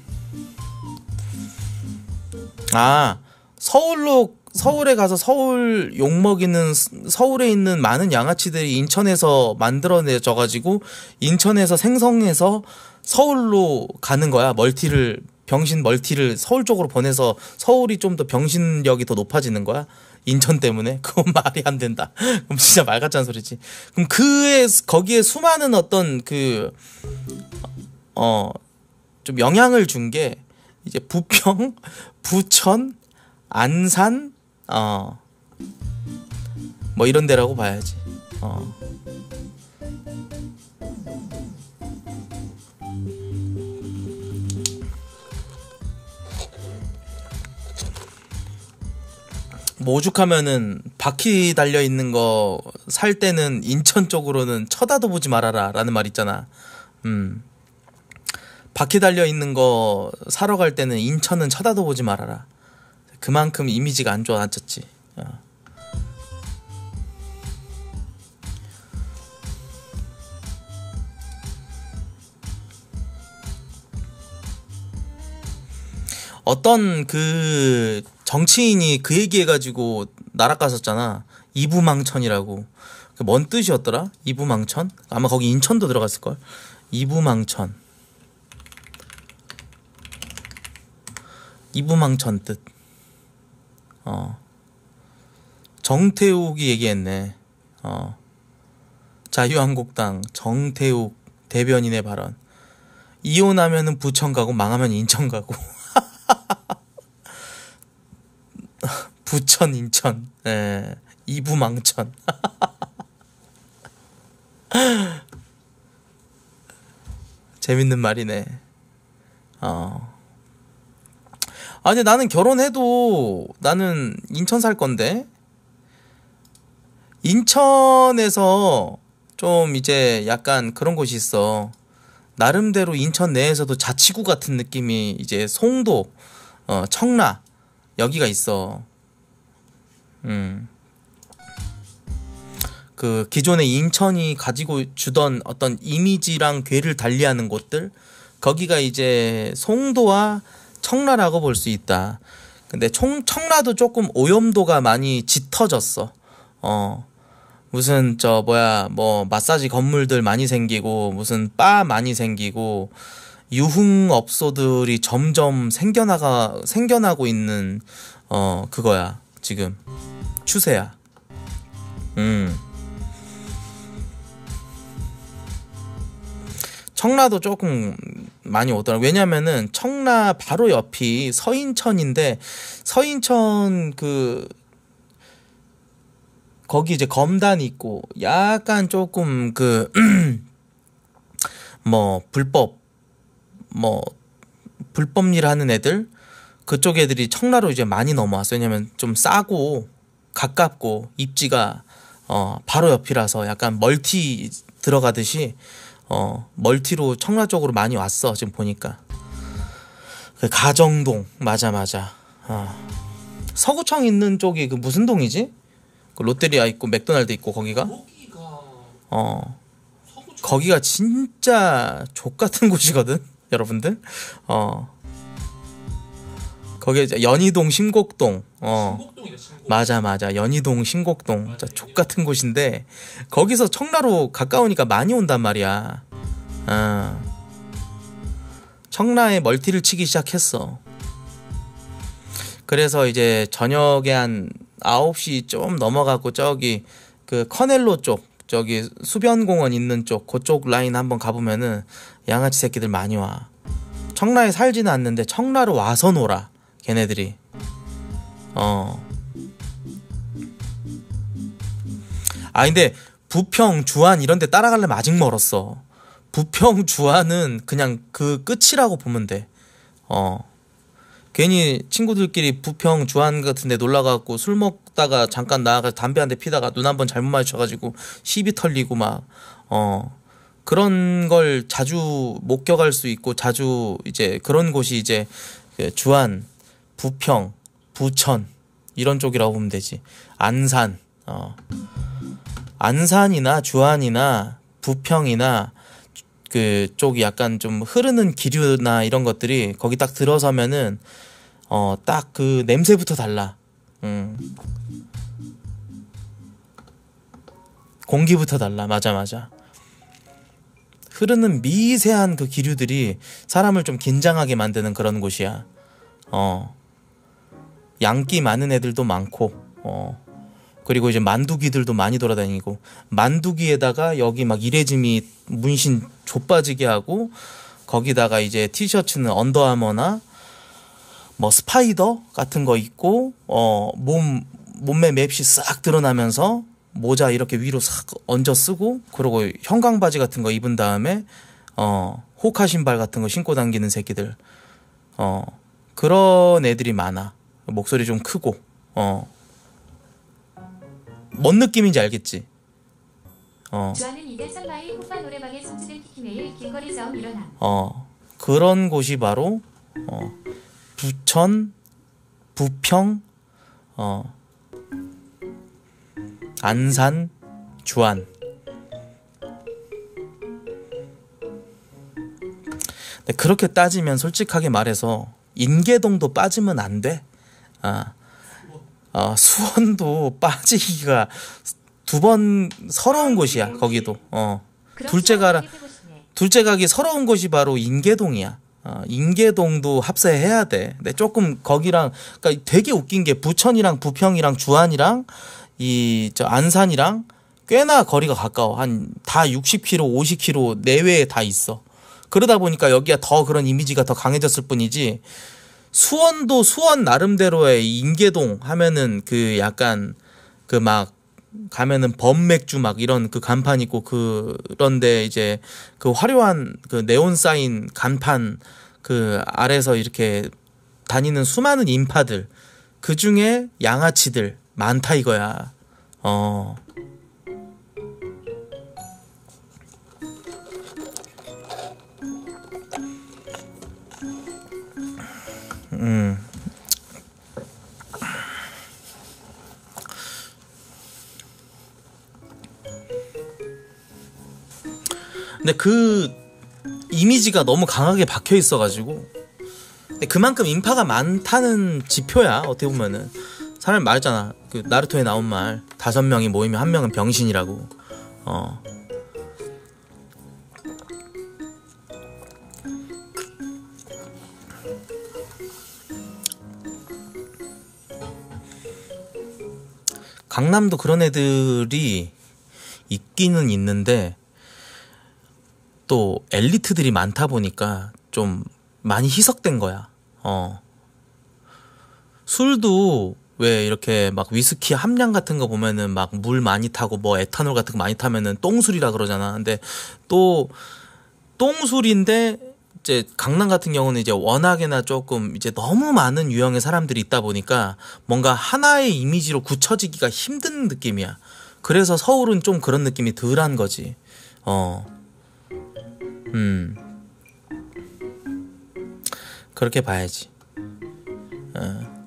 아 서울로 서울에 가서 서울 욕먹이는 서울에 있는 많은 양아치들이 인천에서 만들어내져 가지고 인천에서 생성해서 서울로 가는 거야. 멀티를 병신 멀티를 서울 쪽으로 보내서 서울이 좀 더 병신력이 더 높아지는 거야. 인천 때문에. 그건 말이 안 된다. 그럼 진짜 말 같지 않은 소리지. 그럼 그에 거기에 수많은 어떤 그 어 좀 영향을 준 게 이제 부평, 부천, 안산 어 뭐 이런 데라고 봐야지. 어 뭐 오죽하면은 바퀴 달려 있는 거 살 때는 인천 쪽으로는 쳐다도 보지 말아라 라는 말 있잖아. 음 바퀴 달려 있는 거 사러 갈 때는 인천은 쳐다도 보지 말아라. 그만큼 이미지가 안 좋아졌지. 어. 어떤 그 정치인이 그 얘기해가지고 나락갔었잖아. 이부망천이라고. 그 뭔 뜻이었더라? 이부망천? 아마 거기 인천도 들어갔을걸? 이부망천. 이부망천 뜻. 어. 정태욱이 얘기했네. 어. 자유한국당 정태욱 대변인의 발언. 이혼하면은 부천 가고 망하면 인천 가고. 부천 인천. 예. 이부망천. 재밌는 말이네. 어. 아니 나는 결혼해도 나는 인천 살 건데. 인천에서 좀 이제 약간 그런 곳이 있어. 나름대로 인천 내에서도 자치구 같은 느낌이 이제 송도, 어, 청라 여기가 있어. 음. 그 기존의 인천이 가지고 주던 어떤 이미지랑 궤를 달리하는 곳들, 거기가 이제 송도와 청라라고 볼 수 있다. 근데 청, 청라도 조금 오염도가 많이 짙어졌어. 어. 무슨 저 뭐야 뭐 마사지 건물들 많이 생기고 무슨 바 많이 생기고 유흥업소들이 점점 생겨나가 생겨나고 있는 어 그거야 지금 추세야. 음. 청라도 조금 많이 오더라. 왜냐면은 청라 바로 옆이 서인천인데 서인천 그 거기 이제 검단이 있고 약간 조금 그 뭐 불법 뭐 불법 일 하는 애들 그쪽 애들이 청라로 이제 많이 넘어왔어. 왜냐면 좀 싸고 가깝고 입지가 어 바로 옆이라서 약간 멀티 들어가듯이 어 멀티로 청라 쪽으로 많이 왔어. 지금 보니까 그 가정동 맞아 맞아. 어. 서구청 있는 쪽이 그 무슨 동이지? 그 롯데리아 있고 맥도날드 있고 거기가 거기가 어 서구청 거기가 진짜 족같은 곳이거든 여러분들. 어 거기 이제 연희동 신곡동 어 신곡동이다 신곡. 맞아 맞아 연희동 신곡동 진짜 족같은 곳인데 거기서 청라로 가까우니까 많이 온단 말이야. 어 청라에 멀티를 치기 시작했어. 그래서 이제 저녁에 한 아홉 시 좀 넘어가고 저기 그 커넬로 쪽 저기 수변공원 있는 쪽 그쪽 라인 한번 가보면은 양아치 새끼들 많이 와. 청라에 살지는 않는데 청라로 와서 놀아 걔네들이. 어. 아 근데 부평 주안 이런 데 따라가려면 아직 멀었어. 부평 주안은 그냥 그 끝이라고 보면 돼. 어. 괜히 친구들끼리 부평 주안 같은 데 놀러가고 술 먹다가 잠깐 나가서 담배 한 대 피다가 눈 한 번 잘못 마주쳐가지고 시비 털리고 막, 어, 그런 걸 자주 목격할 수 있고 자주 이제 그런 곳이 이제 주안, 부평, 부천 이런 쪽이라고 보면 되지. 안산, 어. 안산이나 주안이나 부평이나 그쪽이 약간 좀 흐르는 기류나 이런 것들이 거기 딱 들어서면은 어, 딱 그 냄새부터 달라. 음. 공기부터 달라. 맞아, 맞아. 흐르는 미세한 그 기류들이 사람을 좀 긴장하게 만드는 그런 곳이야. 어. 양기 많은 애들도 많고, 어. 그리고 이제 만두기들도 많이 돌아다니고, 만두기에다가 여기 막 이레즈미 문신 좆빠지게 하고, 거기다가 이제 티셔츠는 언더아머나 뭐 스파이더 같은 거 입고, 어, 몸, 몸매 맵시 싹 드러나면서 모자 이렇게 위로 싹 얹어 쓰고, 그리고 형광바지 같은 거 입은 다음에, 어, 호카 신발 같은 거 신고 다니는 새끼들. 어, 그런 애들이 많아. 목소리 좀 크고, 어. 뭔 느낌인지 알겠지? 어. 주안은 이대 선마이 호빠 노래방에 숨지는 키키메일 길거리 싸움 일어남. 어. 그런 곳이 바로, 어. 부천, 부평, 어. 안산, 주안. 근데 그렇게 따지면 솔직하게 말해서 인계동도 빠지면 안 돼. 아. 어, 수원도 빠지기가 두 번 서러운 곳이야. 거기도. 어. 둘째 가라. 둘째 가기 서러운 곳이 바로 인계동이야. 어, 인계동도 합세해야 돼. 근데 조금 거기랑 그러니까 되게 웃긴 게 부천이랑 부평이랑 주안이랑 이 저 안산이랑 꽤나 거리가 가까워. 한 다 육십 킬로미터, 오십 킬로미터 내외에 다 있어. 그러다 보니까 여기가 더 그런 이미지가 더 강해졌을 뿐이지. 수원도 수원 나름대로의 인계동 하면은 그 약간 그 막 가면은 범맥주 막 이런 그 간판 있고 그런데 이제 그 화려한 그 네온 사인 간판 그 아래서 이렇게 다니는 수많은 인파들 그 중에 양아치들 많다 이거야. 어. 음. 근데 그 이미지가 너무 강하게 박혀 있어가지고 근데 그만큼 인파가 많다는 지표야. 어떻게 보면은 사람이 말했잖아. 그 나루토에 나온 말 다섯 명이 모이면 한 명은 병신이라고. 어. 강남도 그런 애들이 있기는 있는데 또 엘리트들이 많다 보니까 좀 많이 희석된 거야. 어. 술도 왜 이렇게 막 위스키 함량 같은 거 보면은 막 물 많이 타고 뭐 에탄올 같은 거 많이 타면은 똥술이라 그러잖아. 근데 또 똥술인데 이제 강남 같은 경우는 이제 워낙에나 조금 이제 너무 많은 유형의 사람들이 있다 보니까 뭔가 하나의 이미지로 굳혀지기가 힘든 느낌이야. 그래서 서울은 좀 그런 느낌이 덜한 거지. 어. 음. 그렇게 봐야지. 어.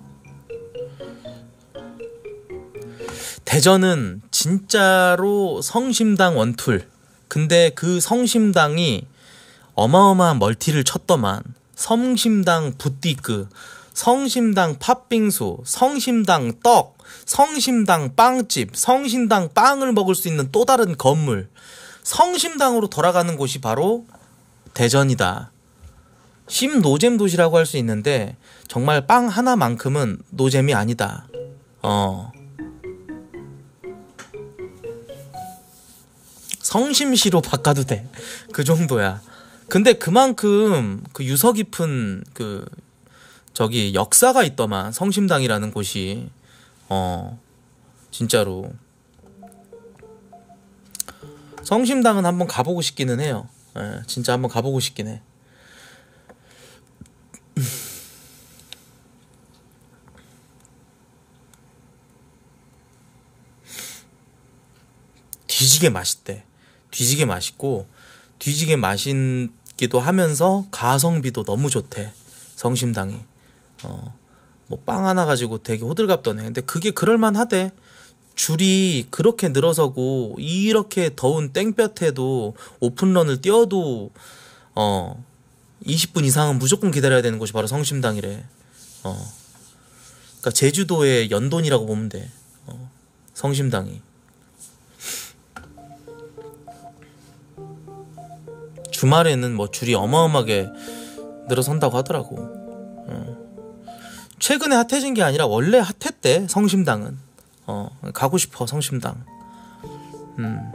대전은 진짜로 성심당 원툴. 근데 그 성심당이 어마어마한 멀티를 쳤더만. 성심당 부띠크, 성심당 팥빙수, 성심당 떡, 성심당 빵집, 성심당 빵을 먹을 수 있는 또 다른 건물. 성심당으로 돌아가는 곳이 바로 대전이다. 심노잼 도시라고 할 수 있는데 정말 빵 하나만큼은 노잼이 아니다. 어. 성심시로 바꿔도 돼. 그 정도야. 근데 그만큼 그 유서 깊은 그 저기 역사가 있더만 성심당이라는 곳이. 어. 진짜로. 성심당은 한번 가보고 싶기는 해요. 예, 진짜 한번 가보고 싶긴 해. 뒤지게 맛있대. 뒤지게 맛있고 뒤지게 맛있기도 하면서 가성비도 너무 좋대. 성심당이. 어, 뭐 빵 하나 가지고 되게 호들갑 떠네. 근데 그게 그럴만하대. 줄이 그렇게 늘어서고 이렇게 더운 땡볕에도 오픈런을 뛰어도 어 이십 분 이상은 무조건 기다려야 되는 곳이 바로 성심당이래. 어. 그러니까 제주도의 연돈이라고 보면 돼. 어, 성심당이. 주말에는 뭐 줄이 어마어마하게 늘어선다고 하더라고. 어. 최근에 핫해진 게 아니라 원래 핫했대. 성심당은. 어, 가고 싶어 성심당. 음.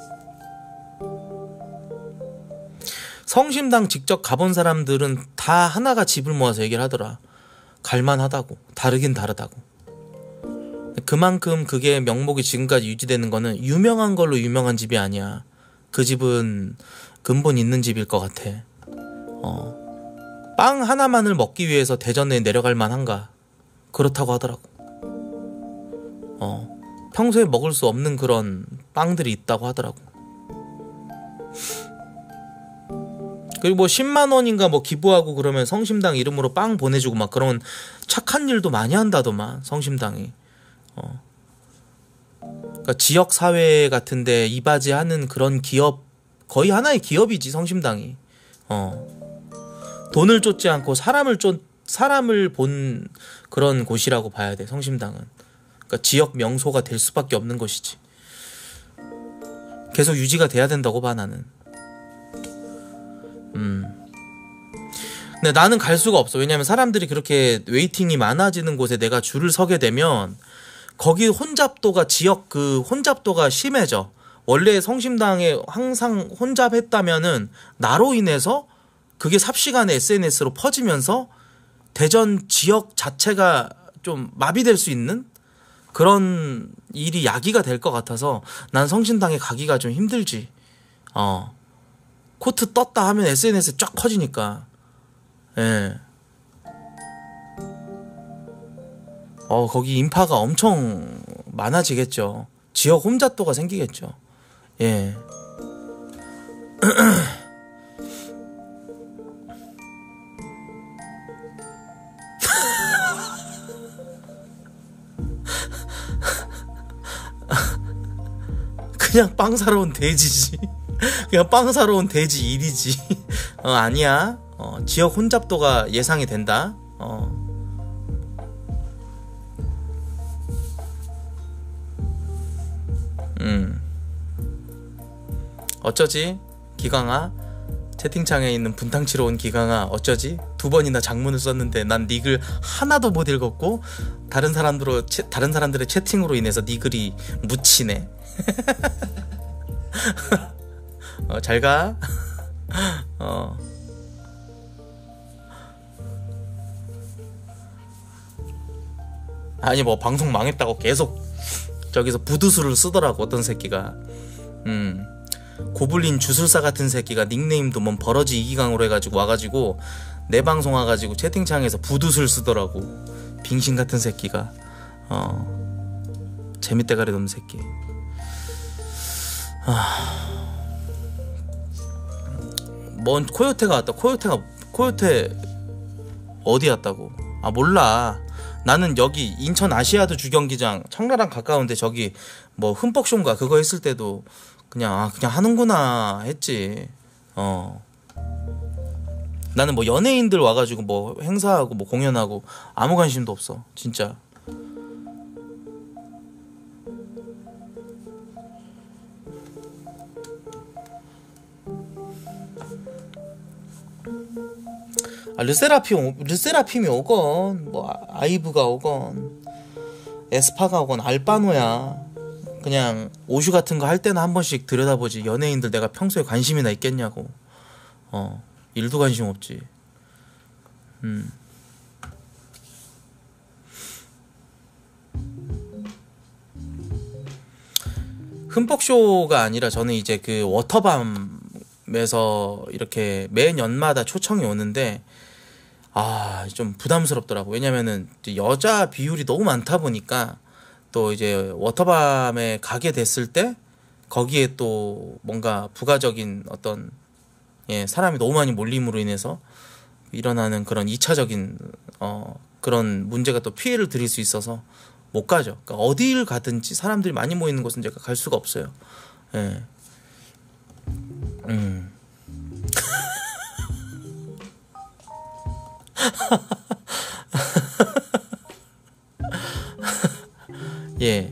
성심당 직접 가본 사람들은 다 하나가 집을 모아서 얘기를 하더라. 갈만하다고. 다르긴 다르다고. 그만큼 그게 명목이 지금까지 유지되는 거는 유명한 걸로 유명한 집이 아니야. 그 집은 근본 있는 집일 것 같아. 어. 빵 하나만을 먹기 위해서 대전에 내려갈 만한가? 그렇다고 하더라고. 어. 평소에 먹을 수 없는 그런 빵들이 있다고 하더라고. 그리고 뭐 십만 원인가 뭐 기부하고 그러면 성심당 이름으로 빵 보내주고 막 그런 착한 일도 많이 한다더만 성심당이. 어. 그러니까 지역 사회 같은데 이바지하는 그런 기업, 거의 하나의 기업이지 성심당이. 어. 돈을 쫓지 않고 사람을 쫓 사람을 본 그런 곳이라고 봐야 돼 성심당은. 그러니까 지역 명소가 될 수밖에 없는 것이지. 계속 유지가 돼야 된다고 봐 나는. 음. 근데 나는 갈 수가 없어. 왜냐면 사람들이 그렇게 웨이팅이 많아지는 곳에 내가 줄을 서게 되면 거기 혼잡도가 지역 그 혼잡도가 심해져. 원래 성심당에 항상 혼잡했다면은 나로 인해서 그게 삽시간에 에스엔에스로 퍼지면서 대전 지역 자체가 좀 마비될 수 있는 그런 일이 야기가 될 것 같아서 난 성심당에 가기가 좀 힘들지. 어. 코트 떴다 하면 에스엔에스에 쫙 퍼지니까. 예. 어, 거기 인파가 엄청 많아지겠죠. 지역 혼잡도가 생기겠죠. 예. 그냥 빵 사러 온 돼지지. 그냥 빵 사러 온 돼지 일이지. 어, 아니야. 어, 지역 혼잡도가 예상이 된다. 어. 음. 어쩌지? 기강아? 채팅창에 있는 분탕치러 온 기강아, 어쩌지? 두 번이나 장문을 썼는데 난 네 글 하나도 못 읽었고 다른 사람들로 채, 다른 사람들의 채팅으로 인해서 네 글이 묻히네. 어, 잘 가. 어. 아니 뭐 방송 망했다고 계속 저기서 부두수를 쓰더라고 어떤 새끼가. 음. 고블린 주술사 같은 새끼가 닉네임도 뭔 버러지 이기강으로 해가지고 와가지고 내 방송 와가지고 채팅창에서 부두술 쓰더라고. 빙신 같은 새끼가. 어. 재밌대가리 놈 새끼. 아. 뭔 코요테가 왔다. 코요테가 코요테 어디 왔다고? 아 몰라. 나는 여기 인천 아시아드 주경기장 청라랑 가까운데 저기 뭐 흠뻑쇼인가 그거 했을 때도 그냥 아 그냥 하는구나 했지. 어. 나는 뭐 연예인들 와가지고 뭐 행사하고 뭐 공연하고 아무 관심도 없어 진짜. 아, 르세라핌, 르세라핌이 오건 뭐 아이브가 오건 에스파가 오건 알바노야. 그냥 오슈 같은 거 할 때는 한 번씩 들여다보지. 연예인들 내가 평소에 관심이나 있겠냐고. 어, 일도 관심 없지. 음. 흠뻑쇼가 아니라 저는 이제 그 워터밤 프로그램에서 이렇게 매 년마다 초청이 오는데 아, 좀 부담스럽더라고. 왜냐면은 이제 여자 비율이 너무 많다 보니까 또 이제 워터밤에 가게 됐을 때 거기에 또 뭔가 부가적인 어떤 예, 사람이 너무 많이 몰림으로 인해서 일어나는 그런 이차적인 어 그런 문제가 또 피해를 드릴 수 있어서 못 가죠. 그러니까 어디를 가든지 사람들이 많이 모이는 곳은 제가 갈 수가 없어요. 예. 음. 예.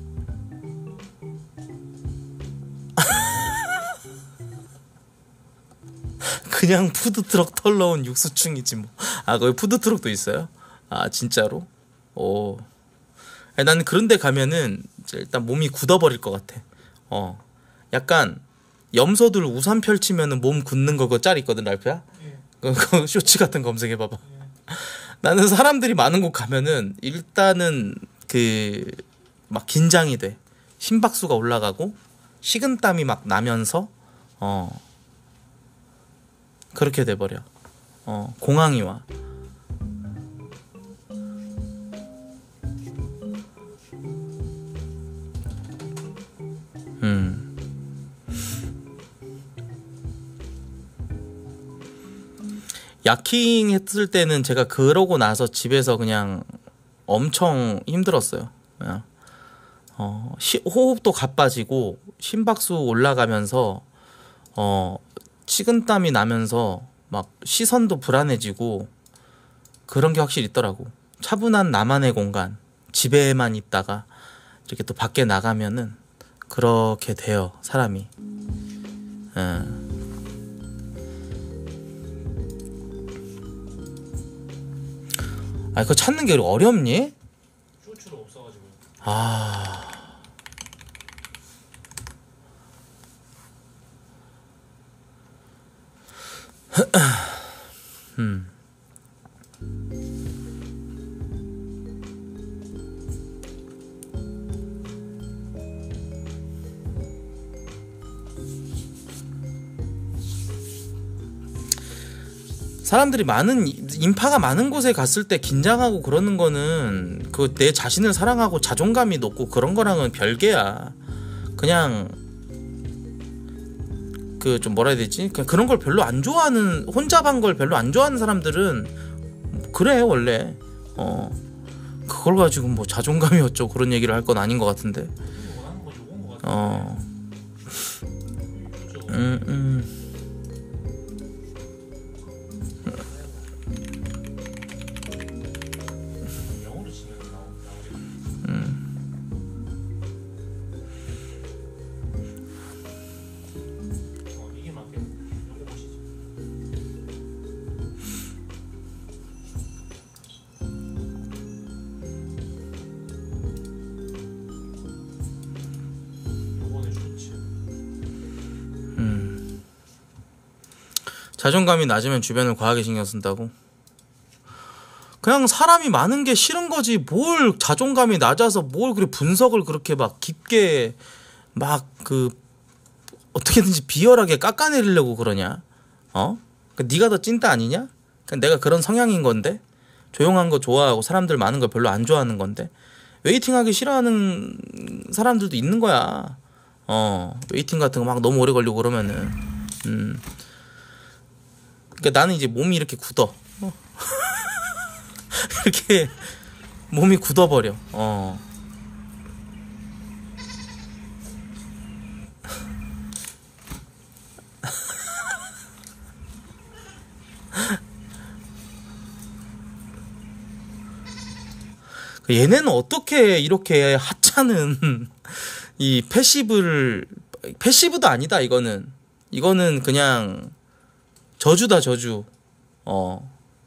그냥 푸드트럭 털러온 육수충이지 뭐. 아, 거기 푸드트럭도 있어요? 아, 진짜로? 오. 아니, 나는 그런 데 가면은 이제 일단 몸이 굳어버릴 것 같아. 어. 약간 염소들 우산 펼치면은 몸 굳는 거 그거 짤 있거든, 랄프야? 예. 그, 그 쇼츠 같은 거 검색해봐봐. 나는 사람들이 많은 곳 가면은 일단은 그 막 긴장이 돼. 심박수가 올라가고 식은땀이 막 나면서 어 그렇게 돼버려. 어 공황이 와. 음. 야킹 했을 때는 제가 그러고 나서 집에서 그냥 엄청 힘들었어요. 그냥 어, 시, 호흡도 가빠지고 심박수 올라가면서 어, 식은땀이 나면서 막 시선도 불안해지고 그런 게 확실히 있더라고. 차분한 나만의 공간, 집에만 있다가 이렇게 또 밖에 나가면은 그렇게 돼요, 사람이. 예. 아, 그거 찾는 게 어렵니? 쇼츠는 없어가지고. 아. 음. 사람들이 많은 인파가 많은 곳에 갔을 때 긴장하고 그러는 거는 그 내 자신을 사랑하고 자존감이 높고 그런 거랑은 별개야. 그냥 그 좀 뭐라 해야 되지? 그냥 그런 걸 별로 안 좋아하는, 혼자 간 걸 별로 안 좋아하는 사람들은 그래 원래. 어 그걸 가지고 뭐 자존감이 어쩌고 그런 얘기를 할 건 아닌 것 같은데. 원하는 건 요건 것 같아. 어. 그죠? 음 음. 영어로 치면 나오 나오겠네. 어 이게 맞겠네. 요거 보시죠. 요거는 쇼츠. 자존감이 낮으면 주변을 과하게 신경 쓴다고? 그냥 사람이 많은 게 싫은 거지. 뭘 자존감이 낮아서 뭘 그렇게 분석을 그렇게 막 깊게 막 그 어떻게든지 비열하게 깎아내리려고 그러냐? 어? 그러니까 네가 더 찐따 아니냐? 그러니까 내가 그런 성향인 건데, 조용한 거 좋아하고 사람들 많은 걸 별로 안 좋아하는 건데, 웨이팅하기 싫어하는 사람들도 있는 거야. 어, 웨이팅 같은 거 막 너무 오래 걸리고 그러면은, 음. 그러니까 나는 이제 몸이 이렇게 굳어. 어. 이렇게 몸이 굳어버려. 어. 얘네는 어떻게 이렇게 하찮은 이 패시브를, 패시브도 아니다 이거는. 이거는 그냥 저주다 저주. 어.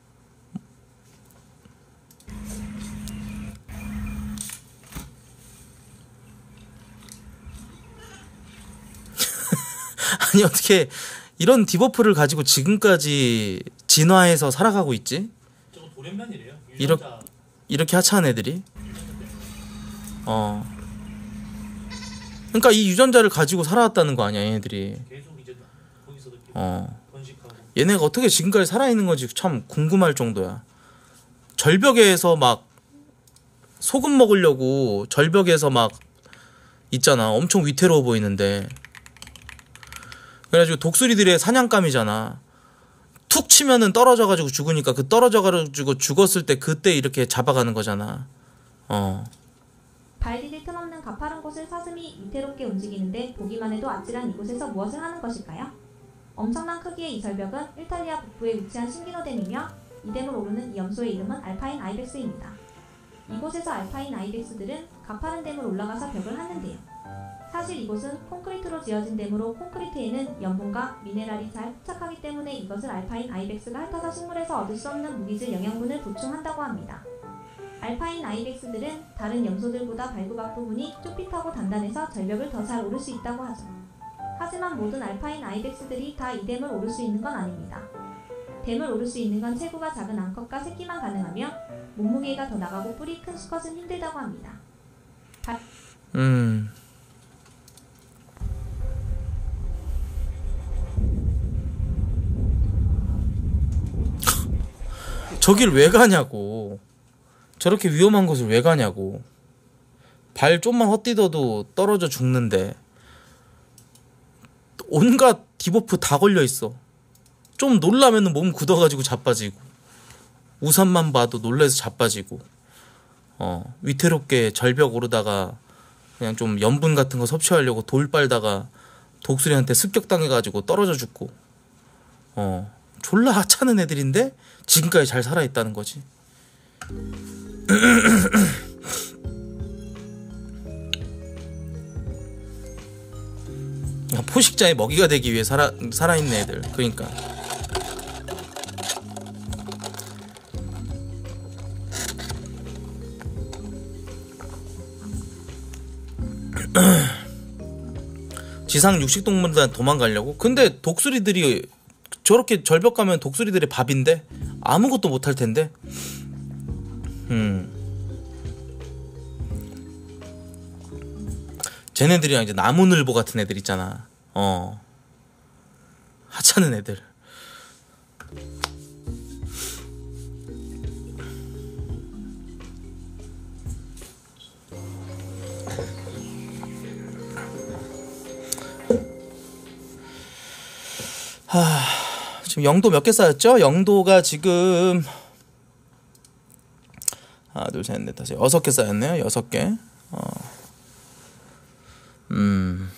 아니 어떻게 이런 디버프를 가지고 지금까지 진화해서 살아가고 있지? 저거 돌연변이래요. 이렇게 유전자 이렇게 하찮은 애들이. 유전자 때문에. 어. 그러니까 이 유전자를 가지고 살아왔다는 거 아니야 얘네들이. 계속 이제 거기서도 어. 번식하고. 얘네가 어떻게 지금까지 살아있는 건지 참 궁금할 정도야. 절벽에서 막 소금 먹으려고 절벽에서 막 있잖아. 엄청 위태로워 보이는데. 그래가지고 독수리들의 사냥감이잖아. 툭 치면은 떨어져가지고 죽으니까 그 떨어져가지고 죽었을 때 그때 이렇게 잡아가는 거잖아. 어. 발 디딜 틈없는 가파른 곳을 사슴이 위태롭게 움직이는데 보기만 해도 아찔한 이곳에서 무엇을 하는 것일까요? 엄청난 크기의 이 절벽은 이탈리아 북부에 위치한 신기노댐이며 이 댐을 오르는 이 염소의 이름은 알파인 아이벡스입니다. 이곳에서 알파인 아이벡스들은 가파른 댐을 올라가서 벽을 하는데요. 사실 이곳은 콘크리트로 지어진 댐으로 콘크리트에는 염분과 미네랄이 잘 흡착하기 때문에 이것을 알파인 아이벡스가 핥아서 식물에서 얻을 수 없는 무기질 영양분을 보충한다고 합니다. 알파인 아이벡스들은 다른 염소들보다 발굽 앞부분이 쭈삣하고 단단해서 절벽을 더 잘 오를 수 있다고 하죠. 하지만 모든 알파인 아이벡스들이 다 이 댐을 오를 수 있는 건 아닙니다. 댐을 오를 수 있는 건 체구가 작은 암컷과 새끼만 가능하며 몸무게가 더 나가고 뿔이 큰 수컷은 힘들다고 합니다. 바... 음. 저길 왜 가냐고. 저렇게 위험한 곳을 왜 가냐고. 발 좀만 헛디뎌도 떨어져 죽는데 온갖 디버프 다 걸려있어. 좀 놀라면 몸 굳어가지고 자빠지고 우산만 봐도 놀라서 자빠지고 어 위태롭게 절벽 오르다가 그냥 좀 염분 같은 거 섭취하려고 돌 빨다가 독수리한테 습격당해가지고 떨어져 죽고 어 졸라 하찮은 애들인데 지금까지 잘 살아있다는 거지. 포식자의 먹이가 되기 위해 살아, 살아있는 애들. 그러니까 지상 육식동물들한테 도망가려고? 근데 독수리들이 저렇게 절벽 가면 독수리들의 밥인데 아무것도 못할 텐데. 음. 쟤네들이랑 이제 나무늘보 같은 애들 있잖아. 어. 하찮은 애들. 하, 지금 영도 몇 개 쌓였죠? 영도가 지금 하나, 둘, 셋, 넷, 다섯, 여섯 개 쌓였네요. 여섯 개. 어. 음.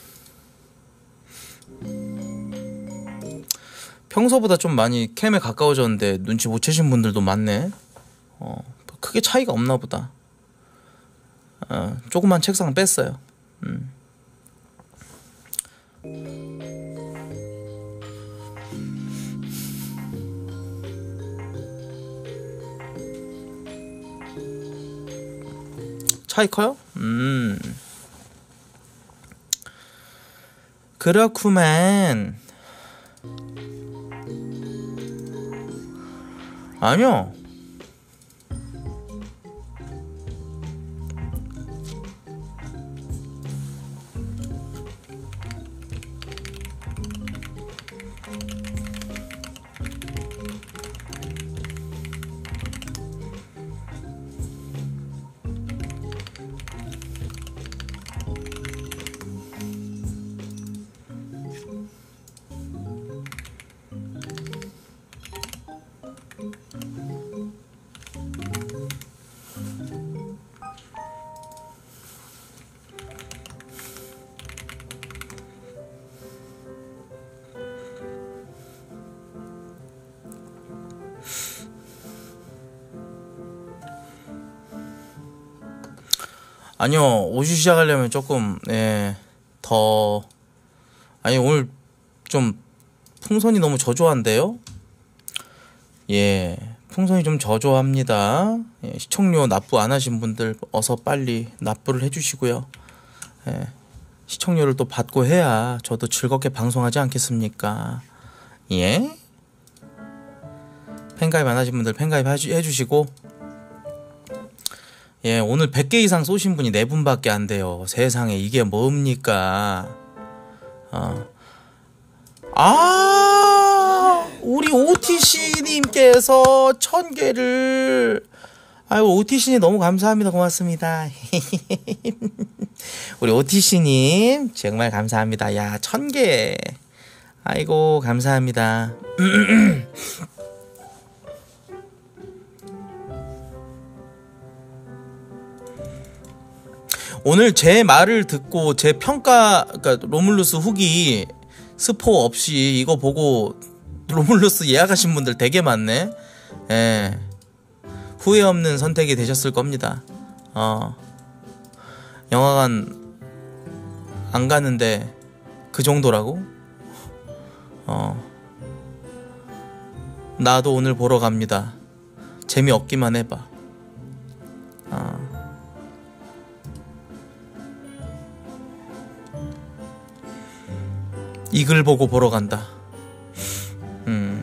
평소보다 좀 많이 캠에 가까워졌는데 눈치 못 채신 분들도 많네. 어, 크게 차이가 없나 보다. 어, 조그만 책상 뺐어요. 음. 차이 커요? 음. 그렇구만. 아니요. 아니요, 옷이 시작하려면 조금, 예, 더, 아니, 오늘 좀 풍선이 너무 저조한데요? 예, 풍선이 좀 저조합니다. 예, 시청료 납부 안 하신 분들 어서 빨리 납부를 해주시고요. 예, 시청료를 또 받고 해야 저도 즐겁게 방송하지 않겠습니까? 예? 팬가입 안 하신 분들 팬가입 해주, 해주시고, 예, 오늘 백 개 이상 쏘신 분이 네 분밖에 안 돼요. 세상에 이게 뭡니까? 어. 아! 우리 오티씨님께서 천 개를 아유 오티씨님 너무 감사합니다. 고맙습니다. 우리 오티씨님 정말 감사합니다. 야 천 개 아이고 감사합니다. 오늘 제 말을 듣고 제 평가 그러니까 로물루스 후기 스포 없이 이거 보고 로물루스 예약하신 분들 되게 많네. 예. 후회 없는 선택이 되셨을 겁니다. 어. 영화관 안 가는데 그 정도라고? 어. 나도 오늘 보러 갑니다. 재미없기만 해봐. 어. 이글 보고 보러 간다. 음.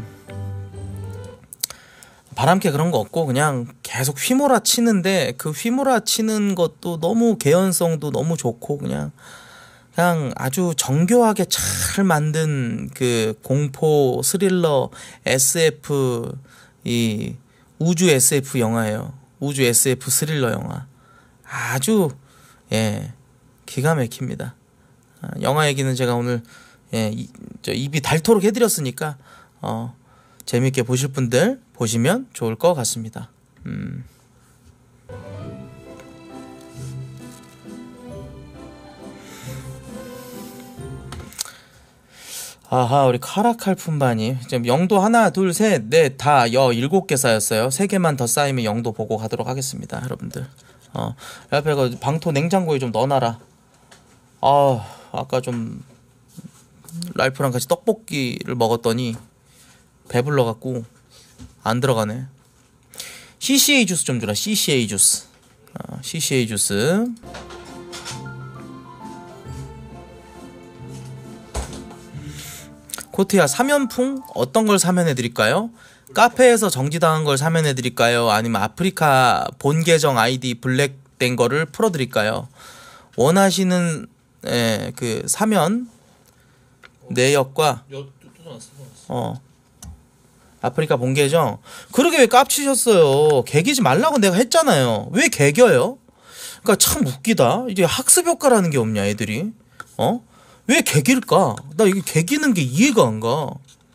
바람캐 그런 거 없고 그냥 계속 휘몰아 치는데 그 휘몰아 치는 것도 너무 개연성도 너무 좋고 그냥 그냥 아주 정교하게 잘 만든 그 공포 스릴러 에스에프 이 우주 에스에프 영화예요. 우주 에스에프 스릴러 영화. 아주 예 기가 막힙니다. 영화 얘기는 제가 오늘 예, 이, 저 입이 닳도록 해드렸으니까 어, 재밌게 보실 분들 보시면 좋을 것 같습니다. 음. 아하 우리 카라칼품바님 지금 영도 하나 둘 셋 넷 다 여 일곱 개 쌓였어요. 세 개만 더 쌓이면 영도 보고 가도록 하겠습니다. 여러분들 어, 옆에 그 방토 냉장고에 좀 넣어놔라. 아 아까 좀 라이프랑 같이 떡볶이를 먹었더니 배불러갖고 안 들어가네. 씨씨에이 주스 좀 주라. 씨씨에이 주스. 어, 씨씨에이 주스. 코트야 사면풍 어떤 걸 사면해드릴까요? 카페에서 정지당한 걸 사면해드릴까요? 아니면 아프리카 본 계정 아이디 블랙된 거를 풀어드릴까요? 원하시는 예, 그 사면 내역과 어 아프리카 본 계정 그러게 왜 깝치셨어요? 개기지 말라고 내가 했잖아요. 왜 개겨요? 그러니까 참 웃기다. 이제 학습 효과라는 게 없냐 애들이. 어? 왜 개길까? 나 이게 개기는 게 이해가 안 가.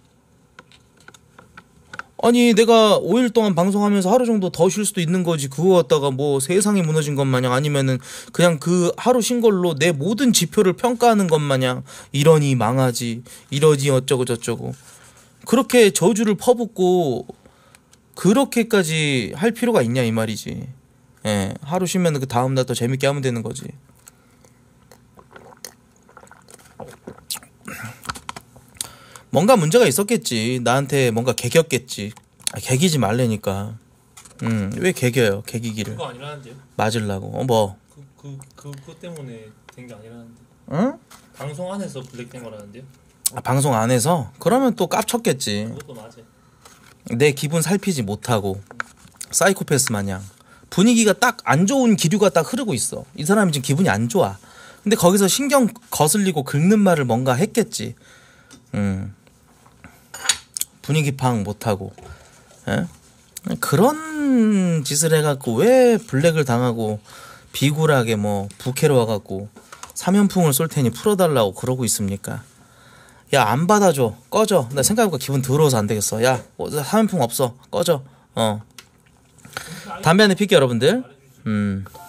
아니 내가 오 일 동안 방송하면서 하루 정도 더 쉴 수도 있는 거지. 그거 갖다가 뭐 세상이 무너진 것 마냥 아니면은 그냥 그 하루 쉰 걸로 내 모든 지표를 평가하는 것 마냥 이러니 망하지 이러지 어쩌고 저쩌고 그렇게 저주를 퍼붓고 그렇게까지 할 필요가 있냐 이 말이지. 예, 하루 쉬면 그 다음날 또 재밌게 하면 되는 거지. 뭔가 문제가 있었겠지. 나한테 뭔가 개겼겠지. 아, 개기지 말래니까. 음, 왜 개겨요? 개기기를. 그거 아니라는데요? 맞으려고. 어, 뭐. 그, 그, 그, 그것 때문에 된 게 아니라는데. 응? 방송 안에서 블랙된 거라는데요? 아, 방송 안에서? 그러면 또 깝쳤겠지. 그것도 맞아. 내 기분 살피지 못하고. 사이코패스 마냥. 분위기가 딱 안 좋은 기류가 딱 흐르고 있어. 이 사람이 지금 기분이 안 좋아. 근데 거기서 신경 거슬리고 긁는 말을 뭔가 했겠지. 음. 분위기 파악 못하고. 에? 그런 짓을 해갖고 왜 블랙을 당하고 비굴하게 뭐 부캐로 와갖고 사면풍을 쏠 테니 풀어달라고 그러고 있습니까? 야 안 받아줘 꺼져. 나 생각해보니까 기분 더러워서 안 되겠어. 야 사면풍 없어 꺼져. 어 담배 한 대 필게 여러분들. 음